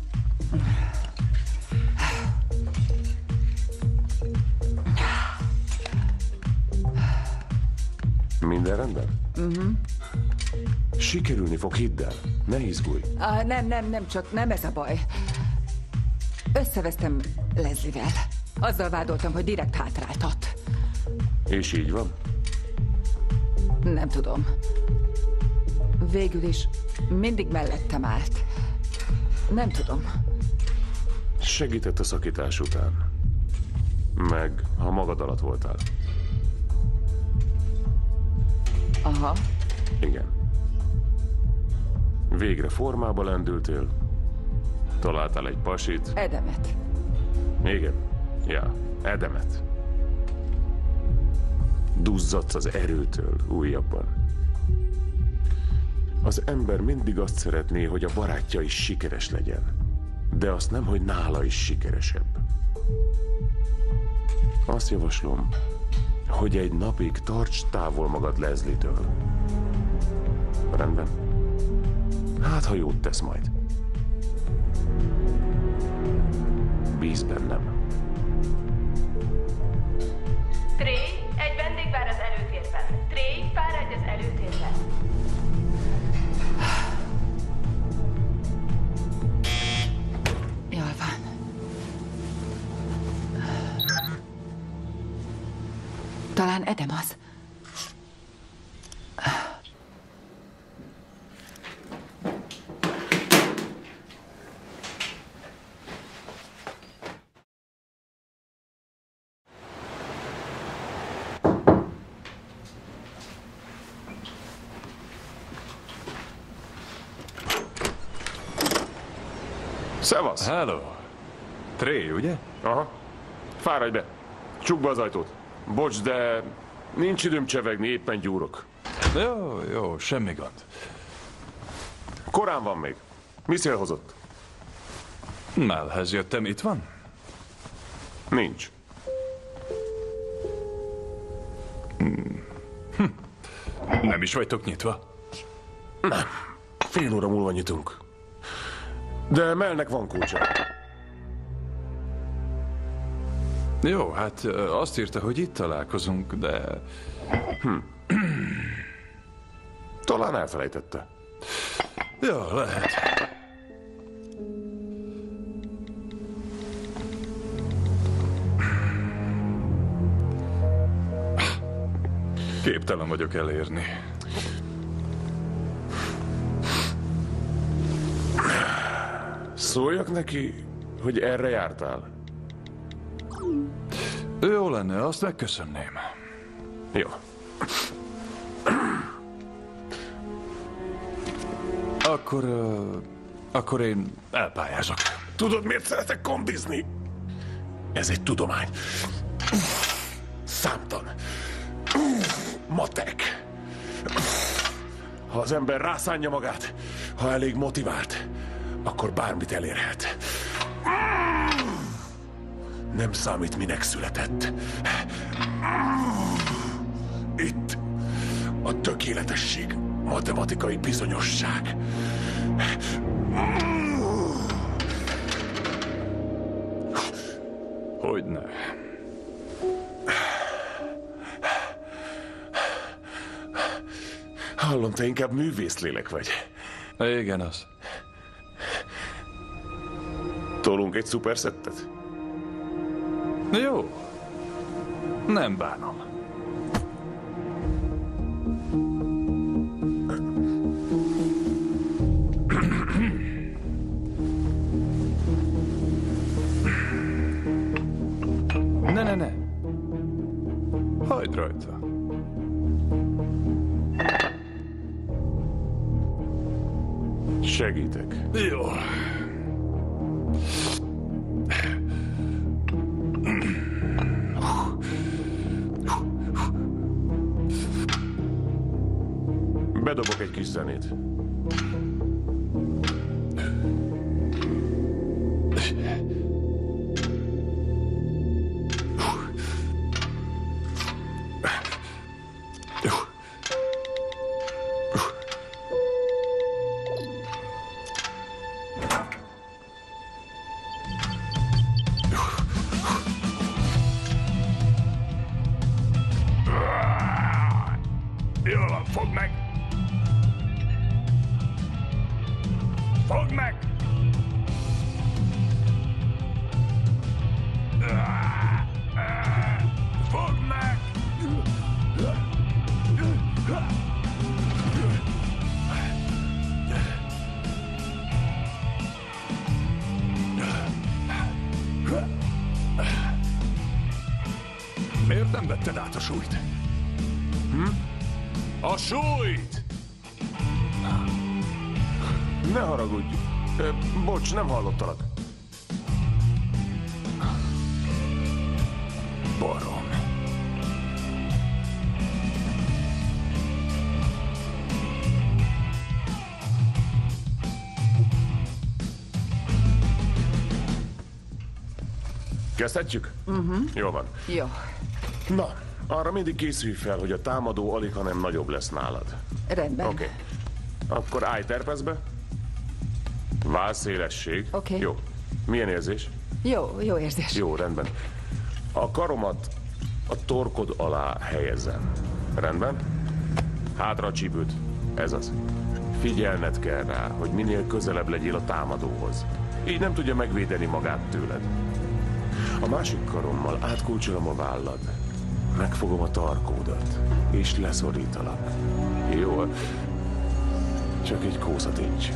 Minden rendben? Uh-huh. Sikerülni fog, hidd el. Ne izgulj. Ah, nem, nem, nem, csak nem ez a baj. Összevesztem Leslie-vel. Azzal vádoltam, hogy direkt hátráltat. És így van? Nem tudom. Végül is mindig mellettem állt. Nem tudom. Segített a szakítás után. Meg, ha magad alatt voltál. Aha. Igen. Végre formába lendültél. Találtál egy pasit. Edemet. Igen. Ja, Edemet. Duzzadsz az erőtől újabban. Az ember mindig azt szeretné, hogy a barátja is sikeres legyen. De azt nem, hogy nála is sikeresebb. Azt javaslom, hogy egy napig tarts távol magad Leslie-től. Rendben? Hát, ha jót tesz majd. Bízz bennem. Trey, egy vendég vár az előtérben. Trey, fáradj az előtérben. Jól van. Talán Edem az. Szevasz! Hello. Trey, ugye? Aha. Fáradj be. Csukd be az ajtót. Bocs, de nincs időm csevegni, éppen gyúrok. Jó, jó, semmi gond. Korán van még. Mi szél hozott? Melhez jöttem, itt van? Nincs. Nem is vagytok nyitva? Nem. Fél óra múlva nyitunk. De Melnek van kulcsa. Jó, hát ö, azt írta, hogy itt találkozunk, de... Talán elfelejtette. Jó, lehet. Képtelen vagyok elérni. Szóljak neki, hogy erre jártál? Jó lenne, azt megköszönném. Jó. Akkor... Uh, akkor én elpályázok. Tudod, miért szeretek kombizni? Ez egy tudomány. Számtan. Matek. Ha az ember rászánja magát, ha elég motivált, akkor bármit elérhet. Nem számít, minek született. Itt a tökéletesség, matematikai bizonyosság. Hogyne. Hallom, te inkább művészlélek vagy. Igen, az. Tolunk egy szuperszettet? Jó. Nem bánom. Ne, ne, ne. Hagyd rajta. Segítek. Jó. Bedobok egy kis zenét. Jól van, fogd meg! Fogd meg! Fogd meg! Miért nem vetted át a súlyt? Hm? A súlyt! Ne haragudj. Ö, bocs, nem hallottalak. Barom. Kezdhetjük? Uh-huh. Jó van. Jó. Na, arra mindig készülj fel, hogy a támadó alig, hanem nagyobb lesz nálad. Rendben. Oké. Okay. Akkor állj terpezbe. Válszélesség. Oké. Jó. Milyen érzés? Jó, jó érzés. Jó, rendben. A karomat a torkod alá helyezem. Rendben? Hátra a csípőt. Ez az. Figyelned kell rá, hogy minél közelebb legyél a támadóhoz. Így nem tudja megvédeni magát tőled. A másik karommal átkulcsolom a vállad. Megfogom a tarkódat, és leszorítalak. Jó? Csak egy kószatincs.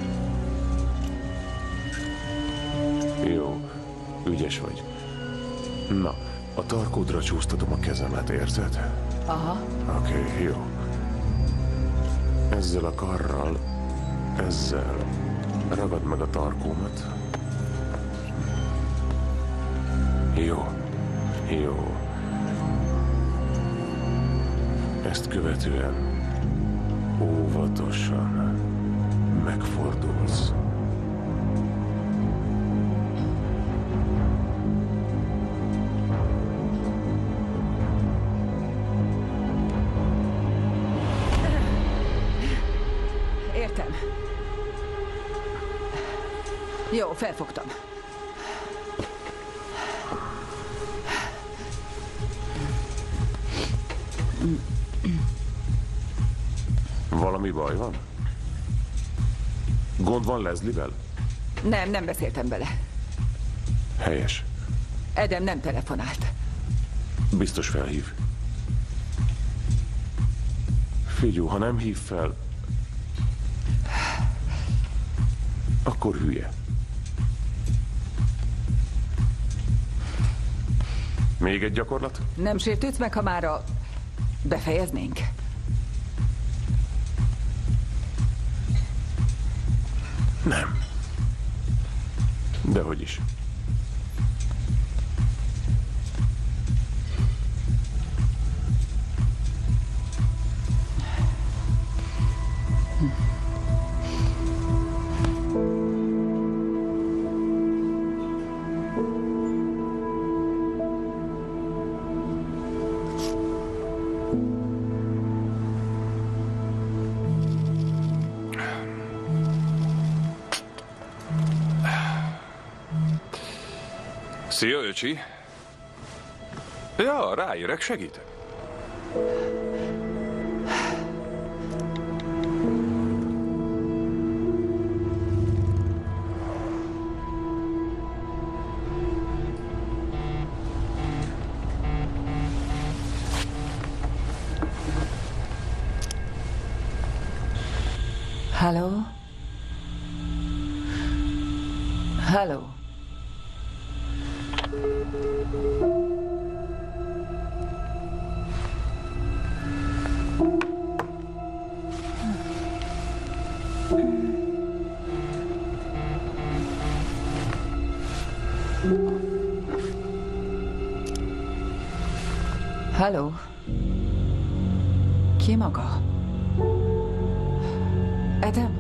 Jó, ügyes vagy. Na, a tarkódra csúsztatom a kezemet, érzed? Aha. Oké, okay, jó. Ezzel a karral, ezzel ragad meg a tarkómat. Jó, jó. Ezt követően óvatosan megfordulsz. Értem. Jó, felfogtam. Valami baj van? Gond van Leslie-vel? Nem, nem beszéltem bele. Helyes. Edem nem telefonált. Biztos felhív. Figyú, ha nem hív fel, akkor hülye. Még egy gyakorlat? Nem sértődsz meg, ha már a... befejeznénk? Nem. Dehogy is. Szia, öcsi. Ja, ráérek, segítek. Halló? Halló? Halló? Ki maga? Adam?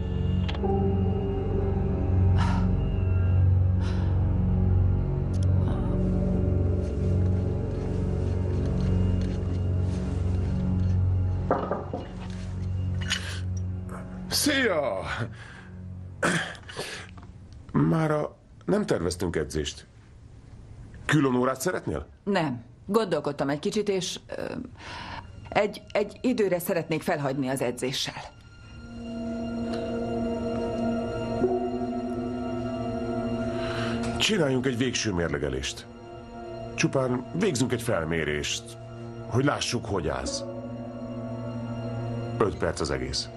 Szia! Mára nem terveztünk edzést. Külön órát szeretnél? Nem. Gondolkodtam egy kicsit, és ö, egy, egy időre szeretnék felhagyni az edzéssel. Csináljunk egy végső mérlegelést. Csupán végzünk egy felmérést, hogy lássuk, hogy állsz. Öt perc az egész.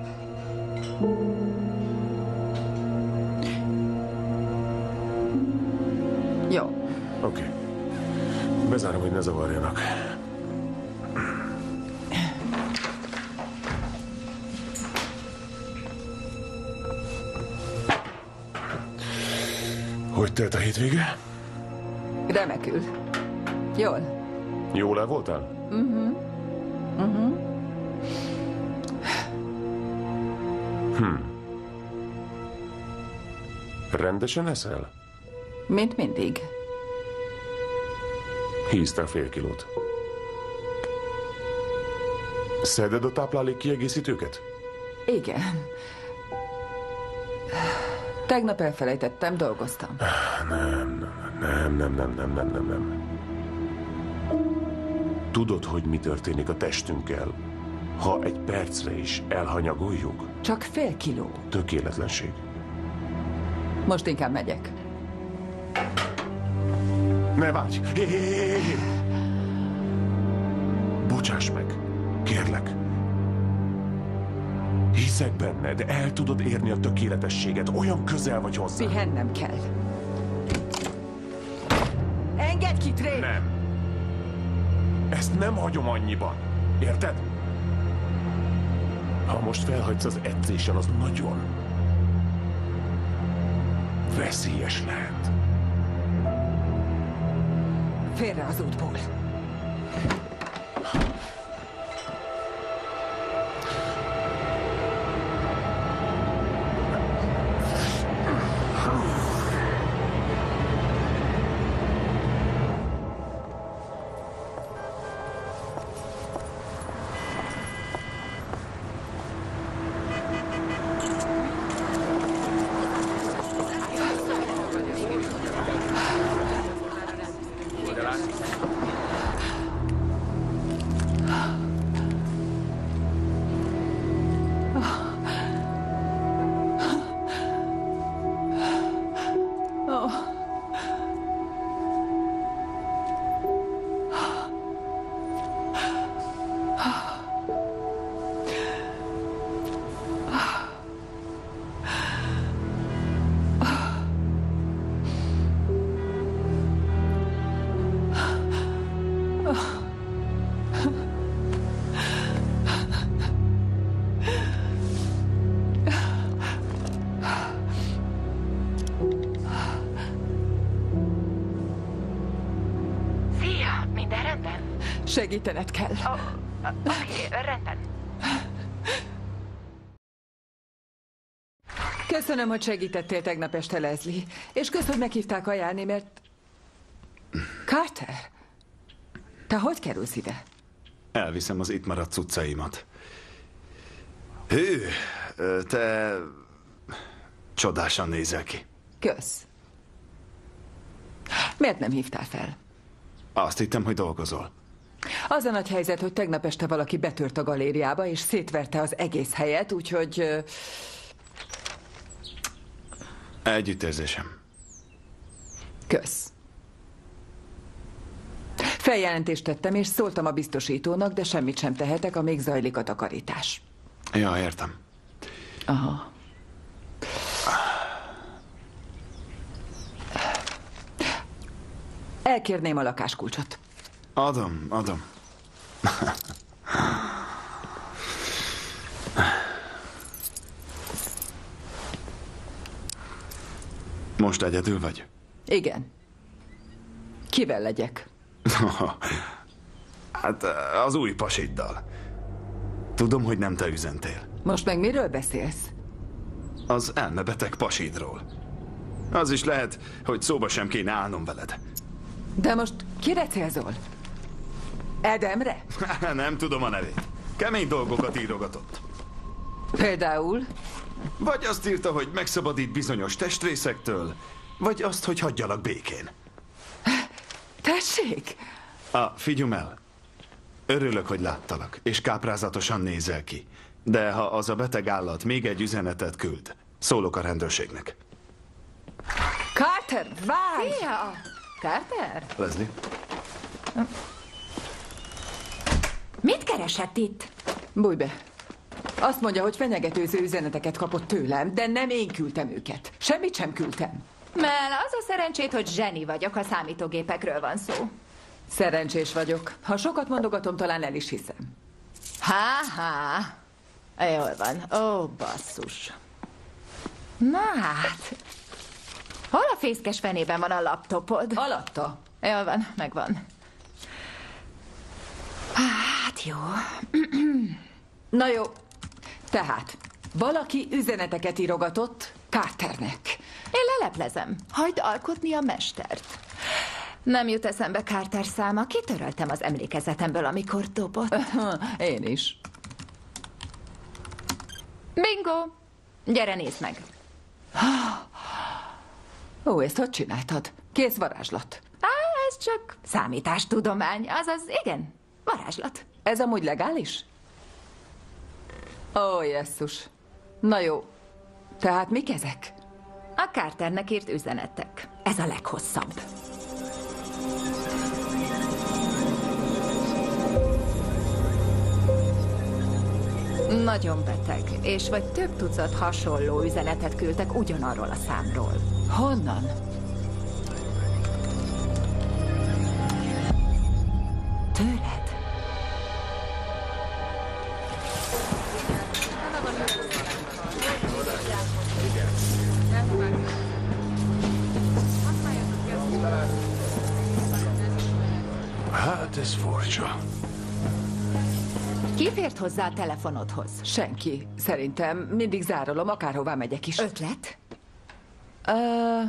Jó. Oké. Okay. Bezárom, hogy ne zavarjanak. Hogy telt a hétvége? Remekül. Jól. Jól el voltál? Uh-huh. Uh-huh. Hm. Rendesen eszel? Mint mindig. Híztál fél kilót. Szeded a táplálék kiegészítőket? Igen. Tegnap elfelejtettem, dolgoztam. Nem, nem, nem, nem, nem, nem, nem, nem. Tudod, hogy mi történik a testünkkel, ha egy percre is elhanyagoljuk? Csak fél kiló. Tökéletlenség. Most inkább megyek. Ne várj! Hé, hé, hé, hé. Bocsáss meg, kérlek. Hiszek benned, el tudod érni a tökéletességet, olyan közel vagy hozzá. Pihennem kell. Engedd ki, Tré! Nem. Ezt nem hagyom annyiban. Érted? Ha most felhagysz az edzésen, az nagyon veszélyes lehet. Félre az útból. Segítened kell. Oké, okay, rendben. Köszönöm, hogy segítettél tegnap este, Leslie. És kösz, hogy meghívták ajánlni, mert... Carter? Te hogy kerülsz ide? Elviszem az itt maradt cuccaimat. Hű, te... csodásan nézel ki. Kösz. Miért nem hívtál fel? Azt hittem, hogy dolgozol. Az a nagy helyzet, hogy tegnap este valaki betört a galériába, és szétverte az egész helyet, úgyhogy... ö, Együttérzésem. Kösz. Feljelentést tettem, és szóltam a biztosítónak, de semmit sem tehetek, amíg zajlik a takarítás. Ja, értem. Aha. Elkérném a lakáskulcsot. Adom, adom. Most egyedül vagy? Igen. Kivel legyek? Hát az új pasiddal. Tudom, hogy nem te üzentél. Most meg miről beszélsz? Az elmebeteg pasidról. Az is lehet, hogy szóba sem kéne állnom veled. De most kire célzol? Edemre? Nem tudom a nevét. Kemény dolgokat írogatott. Például? Vagy azt írta, hogy megszabadít bizonyos testrészektől, vagy azt, hogy hagyjalak békén. Tessék! A, figyelj el. Örülök, hogy láttalak, és káprázatosan nézel ki. De ha az a beteg állat még egy üzenetet küld, szólok a rendőrségnek. Carter, várj! Szia! Carter? Leslie? Mit keresett itt? Bújj be. Azt mondja, hogy fenyegetőző üzeneteket kapott tőlem, de nem én küldtem őket. Semmit sem küldtem. Mel, az a szerencsét, hogy zseni vagyok, ha számítógépekről van szó. Szerencsés vagyok. Ha sokat mondogatom, talán el is hiszem. Há-há. Jól van. Ó, basszus. Na hát. Hol a fészkes fenében van a laptopod? Alatta. Jól van, megvan. Hát jó. Na jó. Tehát, valaki üzeneteket írogatott Carternek. Én leleplezem. Hagyd alkotni a mestert. Nem jut eszembe Carter száma. Kitöröltem az emlékezetemből, amikor dobott. Én is. Bingo! Gyere, nézd meg. Ó, ezt hogy csináltad? Kész varázslat. Á, ez csak számítástudomány. Azaz, igen, varázslat. Ez amúgy legális? Ó, jesszus. Na jó. Tehát mik ezek? A Carternek írt üzenetek. Ez a leghosszabb. Nagyon beteg, és vagy több tucat hasonló üzenetet küldtek ugyanarról a számról. Honnan? Tőled? Hát ez furcsa. Ki fért hozzá a telefonodhoz? Senki. Szerintem mindig zárolom, akárhová megyek is. Ötlet? Uh...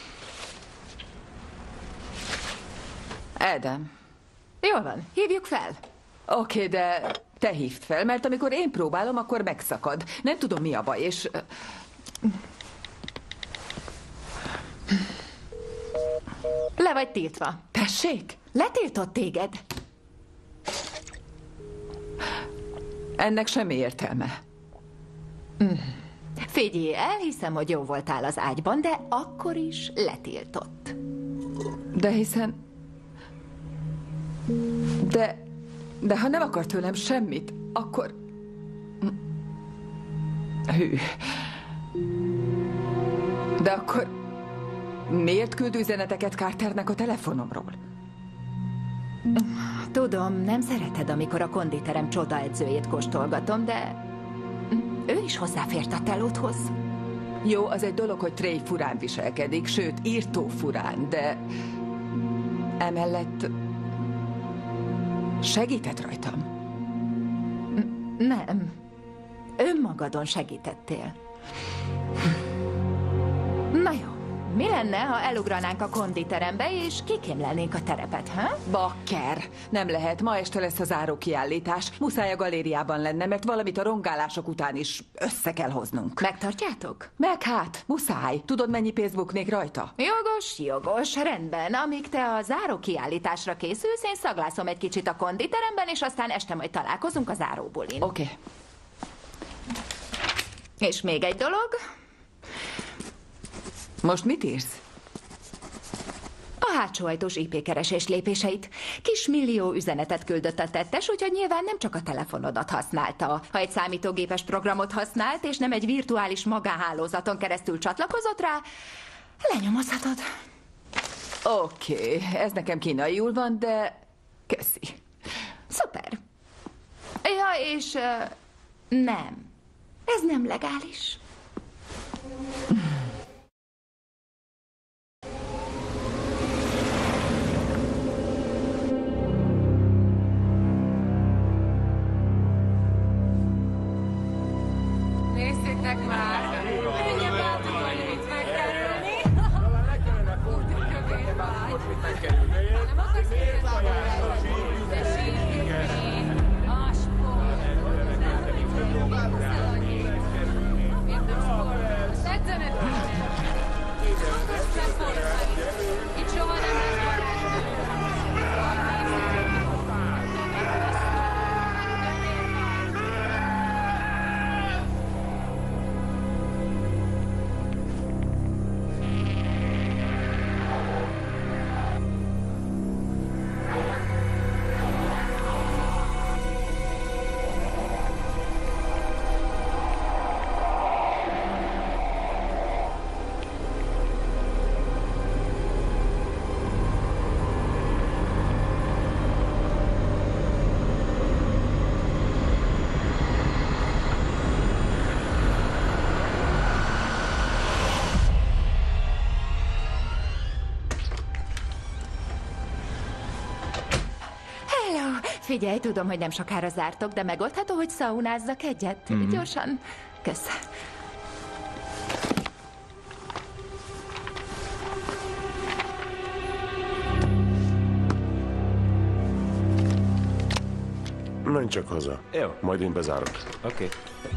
Adam. Jól van, hívjuk fel. Oké, okay, de te hívd fel, mert amikor én próbálom, akkor megszakad. Nem tudom, mi a baj, és... Le vagy tiltva. Tessék? Letiltott téged. Ennek semmi értelme. Figyelj, elhiszem, hogy jó voltál az ágyban, de akkor is letiltott. De hiszen... De... De ha nem akar tőlem semmit, akkor... Hű. De akkor... Miért küld üzeneteket Carternek a telefonomról? Tudom, nem szereted, amikor a konditerem csodaedzőjét kóstolgatom, de... ő is hozzáfért a telódhoz. Jó, az egy dolog, hogy Trey furán viselkedik, sőt, írtó furán, de... Emellett... Segített rajtam? Nem. Önmagadon segítettél. Na jó. Mi lenne, ha elugranánk a konditerembe, és kikémlelnénk a terepet, ha? Bakker! Nem lehet, ma este lesz a zárókiállítás. Muszáj a galériában lenne, mert valamit a rongálások után is össze kell hoznunk. Megtartjátok? Meg hát, muszáj. Tudod, mennyi pénz buknék rajta? Jogos, jogos, rendben. Amíg te a zárókiállításra készülsz, én szaglászom egy kicsit a konditeremben, és aztán este majd találkozunk a záróbulin. Oké. Okay. És még egy dolog. Most mit írsz? A hátsó ajtós I P keresés lépéseit. Kis millió üzenetet küldött a tettes, úgyhogy nyilván nem csak a telefonodat használta. Ha egy számítógépes programot használt, és nem egy virtuális magánhálózaton keresztül csatlakozott rá, lenyomozhatod. Oké, okay. Ez nekem kínaiul van, de köszi. Szuper. Ja, és uh, nem. Ez nem legális. Nézzétek már! Könnyebb átugolni, mit meg kell tenni. Úgy a kövér vagy. Nem akarsz nézni? De sírni. A sport. Miért nem sport? Tetszene tudni. Nem akarsz leformálni. Itt soha nem lesz barátnő. Figyelj, tudom, hogy nem sokára zártok, de megoldható, hogy szaunázzak egyet? Mm-hmm. Gyorsan. Kösz. Menj csak haza. Jó. Majd én bezárok. Oké. Okay.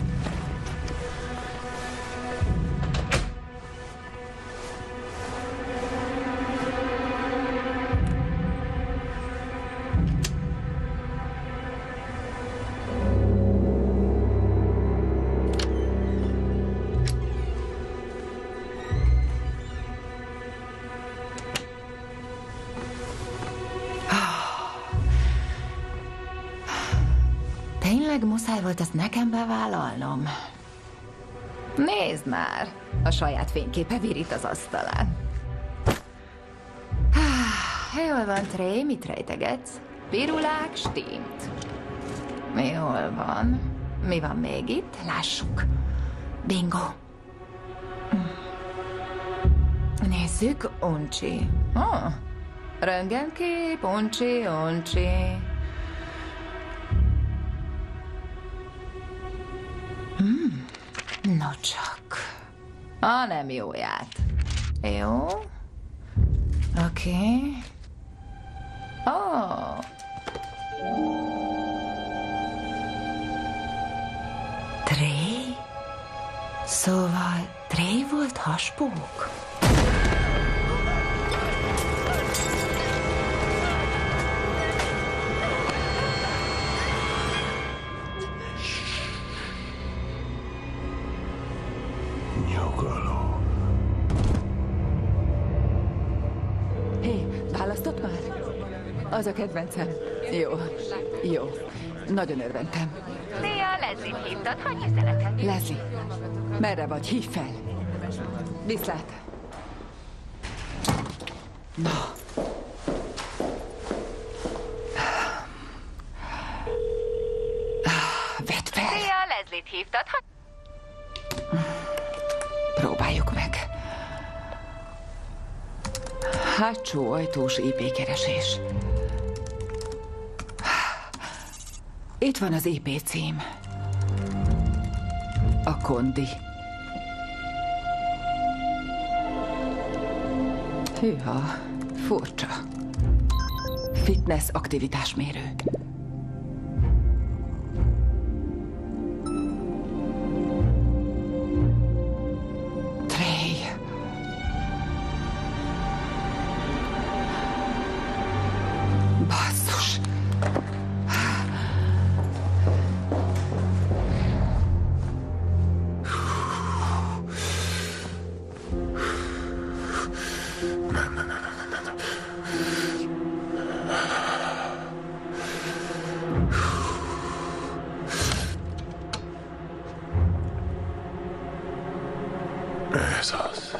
Tényleg muszáj volt ezt nekem bevállalnom? Nézd már! A saját fényképe virít az asztalán. Jól van, Trey, mit rejtegetsz? Pirulák, stímt. Jól van. Mi van még itt? Lássuk. Bingo. Nézzük, uncsi. Oh. Röntgenkép, uncsi, uncsi. Hmm. No csak. A nem jóját. Jó. Oké. Okay. Oh. Trey? Szóval Trey volt haspók? Nyugalom. Hé, választott már? Az a kedvencem. Jó, jó. Nagyon örventem. Szia, Leslie-t hívtad, hogy üzenetet? Leslie, merre vagy? Hívj fel. Viszlát. Na. Vedd fel. Szia, Leslie-t hívtad, hogy... Próbáljuk meg. Hátsó ajtós I P keresés. Itt van az I P cím. A kondi. Hűha, furcsa. Fitness aktivitásmérő. Trey. Basszus. Ez az.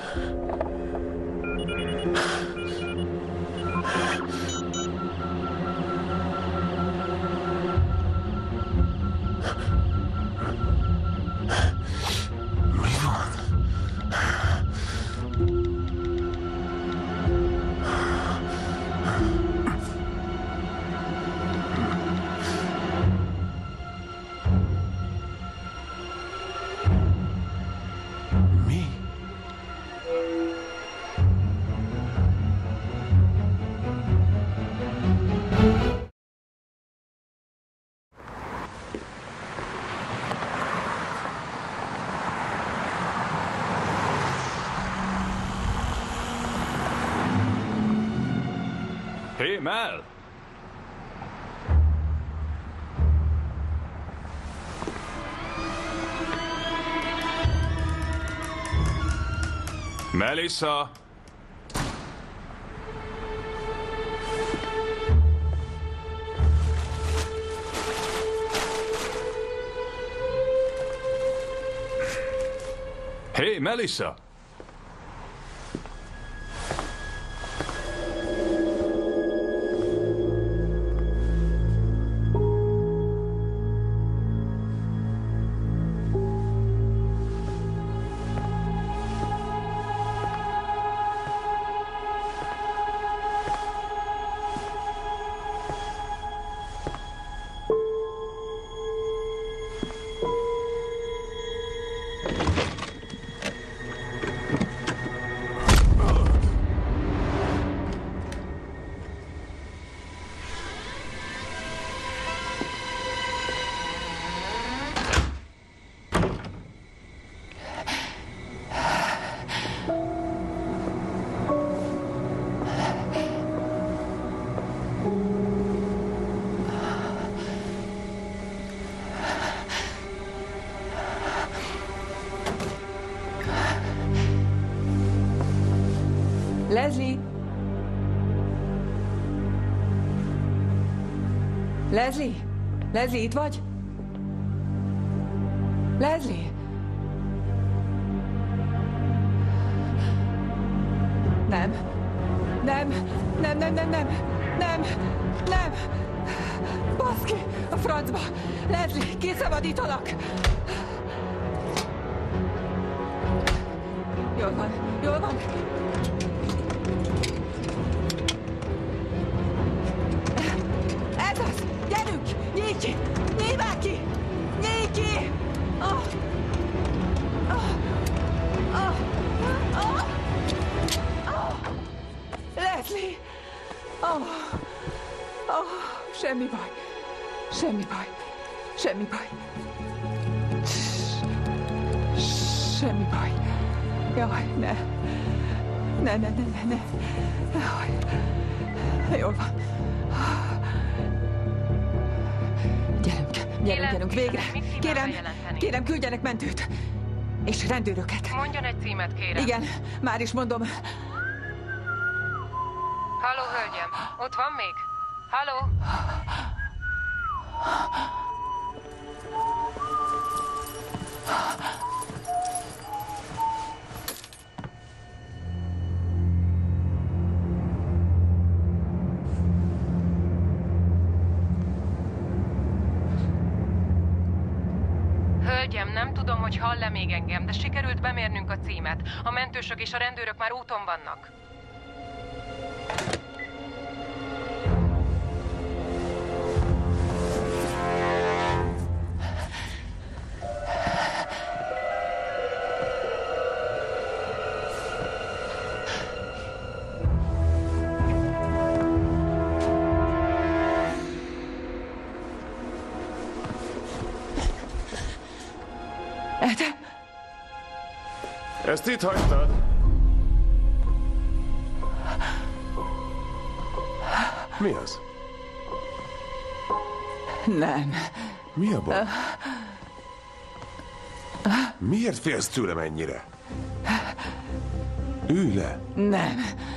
Mi van? Mi? Hé, Mel! Melissa! Hé, Melissa! Leslie? Leslie? Leslie, itt vagy? Leslie? Nem. Nem. Nem, nem, nem, nem. Nem. Nem. Baszki, a francba. Leslie, kiszabadítalak. Jól van, jól van. Ez az! Gyerünk! Nyíj ki! Nyíj már ki! Nyíj ki! Oh. Oh. Oh. Oh. Oh. Leslie! Oh. Oh. Semmi baj. Semmi baj. Semmi baj. Semmi baj. Jaj, ne. Ne, ne, ne, ne, ne. Jaj. Jól van. Gyerünk, gyerünk, gyerünk, végre. Kérem, kérem, küldjenek mentőt. És rendőröket. Mondjon egy címet, kérem. Igen, már is mondom. Halló, hölgyem. Ott van még? Halló? Hölgyem, nem tudom, hogy hall-e még engem, de sikerült bemérnünk a címet. A mentősök és a rendőrök már úton vannak. Adam? Ezt itt hagytad? Mi az? Nem. Mi a baj? Miért félsz tőlem ennyire? Ülj le! Nem.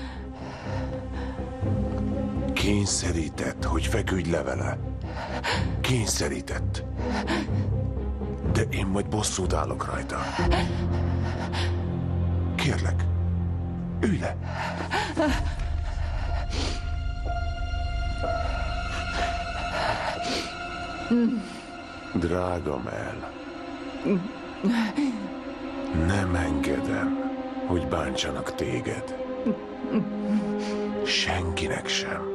Kényszerített, hogy feküdj le vele. Kényszerített. De én majd bosszút állok rajta. Kérlek, ülj le! Drága Mel, nem engedem, hogy bántsanak téged. Senkinek sem.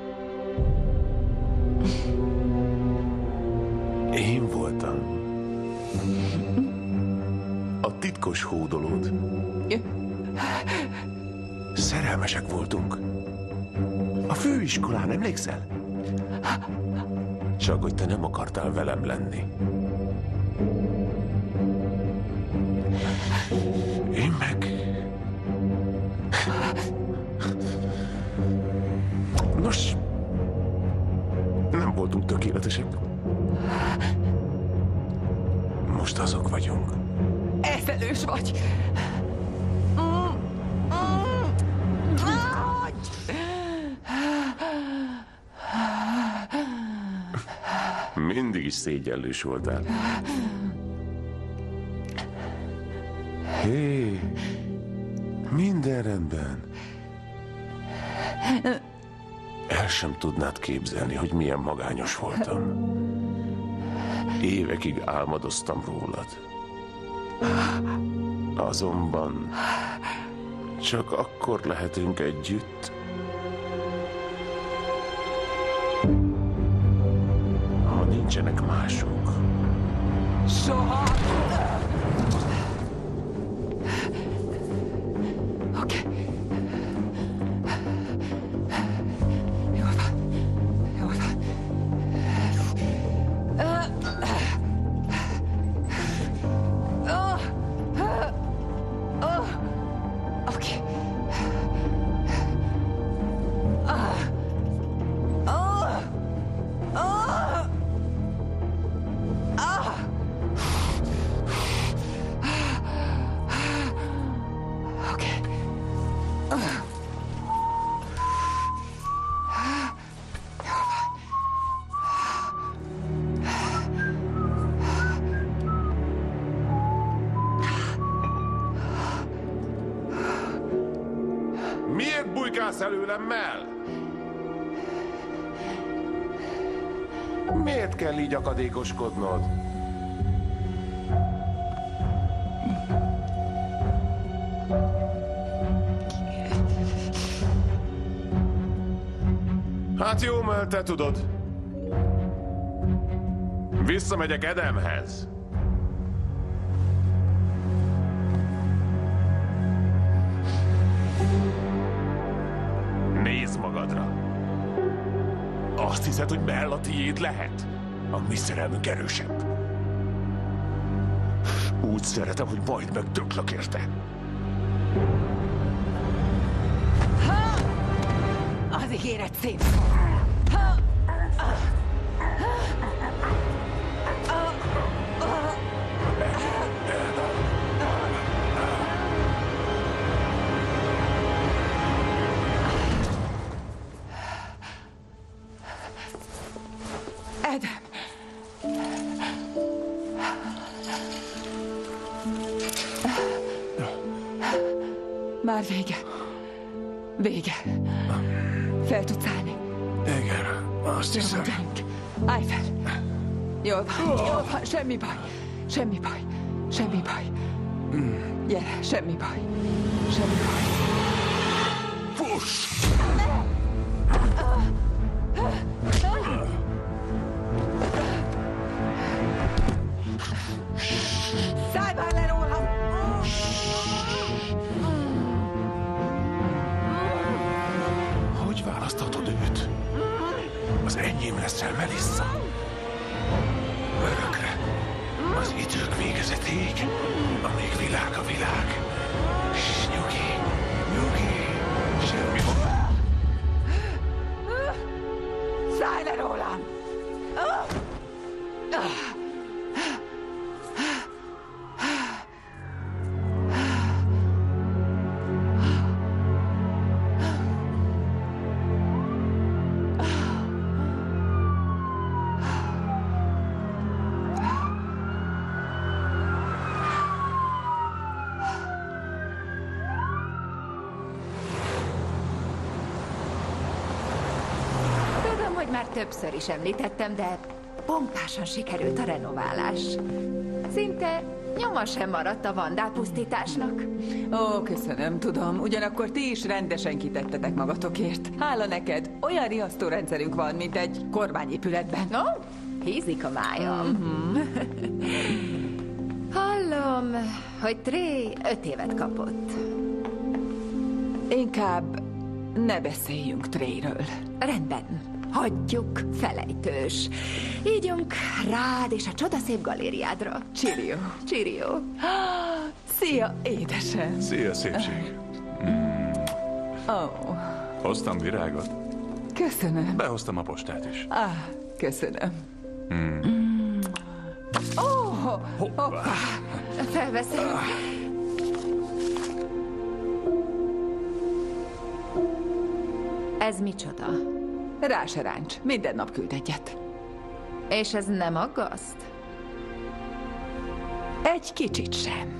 Én voltam a titkos hódolód. Szerelmesek voltunk. A főiskolán, emlékszel? Csak hogy te nem akartál velem lenni. Én meg... Nos, nem voltunk tökéletesek. Most azok vagyunk. Eszelős vagy. Mindig is szégyellős voltál. Hé, minden rendben. El sem tudnád képzelni, hogy milyen magányos voltam. Évekig álmodoztam rólad. Azonban csak akkor lehetünk együtt, ha nincsenek mások. Soha. Oké. Okay. Jól van. Jól van. Oké. Miért bujkálsz előlem, Mel? Miért kell így akadékoskodnod? Hát jó, Mel, te tudod. Visszamegyek Adamhez. Nézd magadra. Azt hiszed, hogy Mel a tiéd lehet? A mi szerelmünk erősebb. Úgy szeretem, hogy majd megdöklök érte. Az ígéret szép. Adam. Már vége. Vége. Fel tudsz állni? Igen, azt hiszem. Gyerünk. Állj fel. Jól van, jól van, semmi baj. Semmi baj. Semmi baj. Gyere, semmi baj. Semmi baj. Fuss! Szállj már le rólam! Hogy választhatod őt? Az enyém leszel, Melissa. Örökre. Az idők végezetéig, amíg világ a világ. S nyugi, nyugi, semmi hoppá. Szállj le rólam! Tudom, hogy már többször is említettem, de pompásan sikerült a renoválás. Szinte nyoma sem maradt a vandápusztításnak. Ó, köszönöm, tudom. Ugyanakkor ti is rendesen kitettetek magatokért. Hála neked, olyan riasztórendszerünk van, mint egy kormányépületben. No, hízik a májam. Mm-hmm. Hallom, hogy Trey öt évet kapott. Inkább ne beszéljünk Treyről. Rendben, hagyjuk, felejtős. Ígyunk rád és a csodaszép galériádra. Csirió. Csirió. Szia, édesem. Szia, szépség. Ó, oh, Hoztam virágot. köszönöm. Behoztam a postát is. Ah, köszönöm. Mm. Oh, hoppá. Felveszem. Ez micsoda? Ráseráncs. Minden nap küld egyet. És ez nem aggaszt? Egy kicsit sem.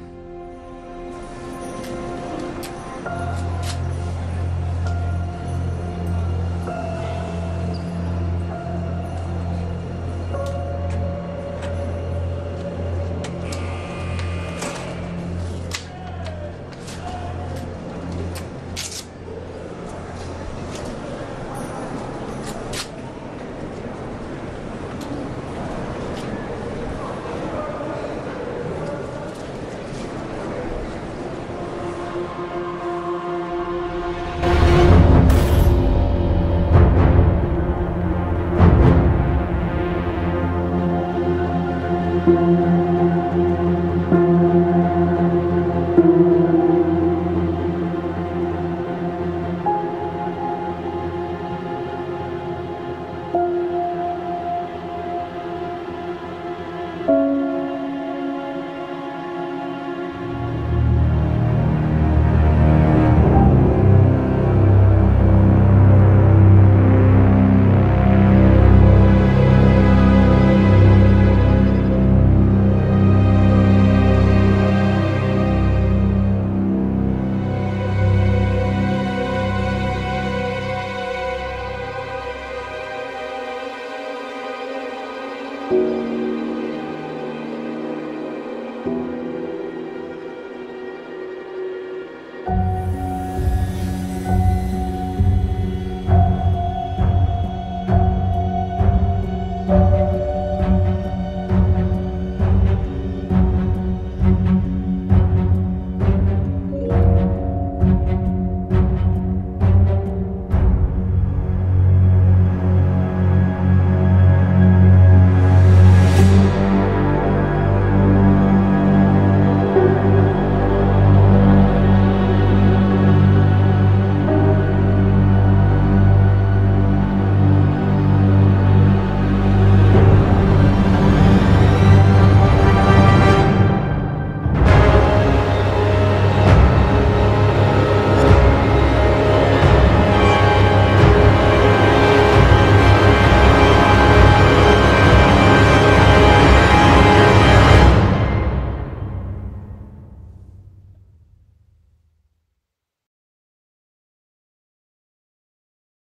Thank you.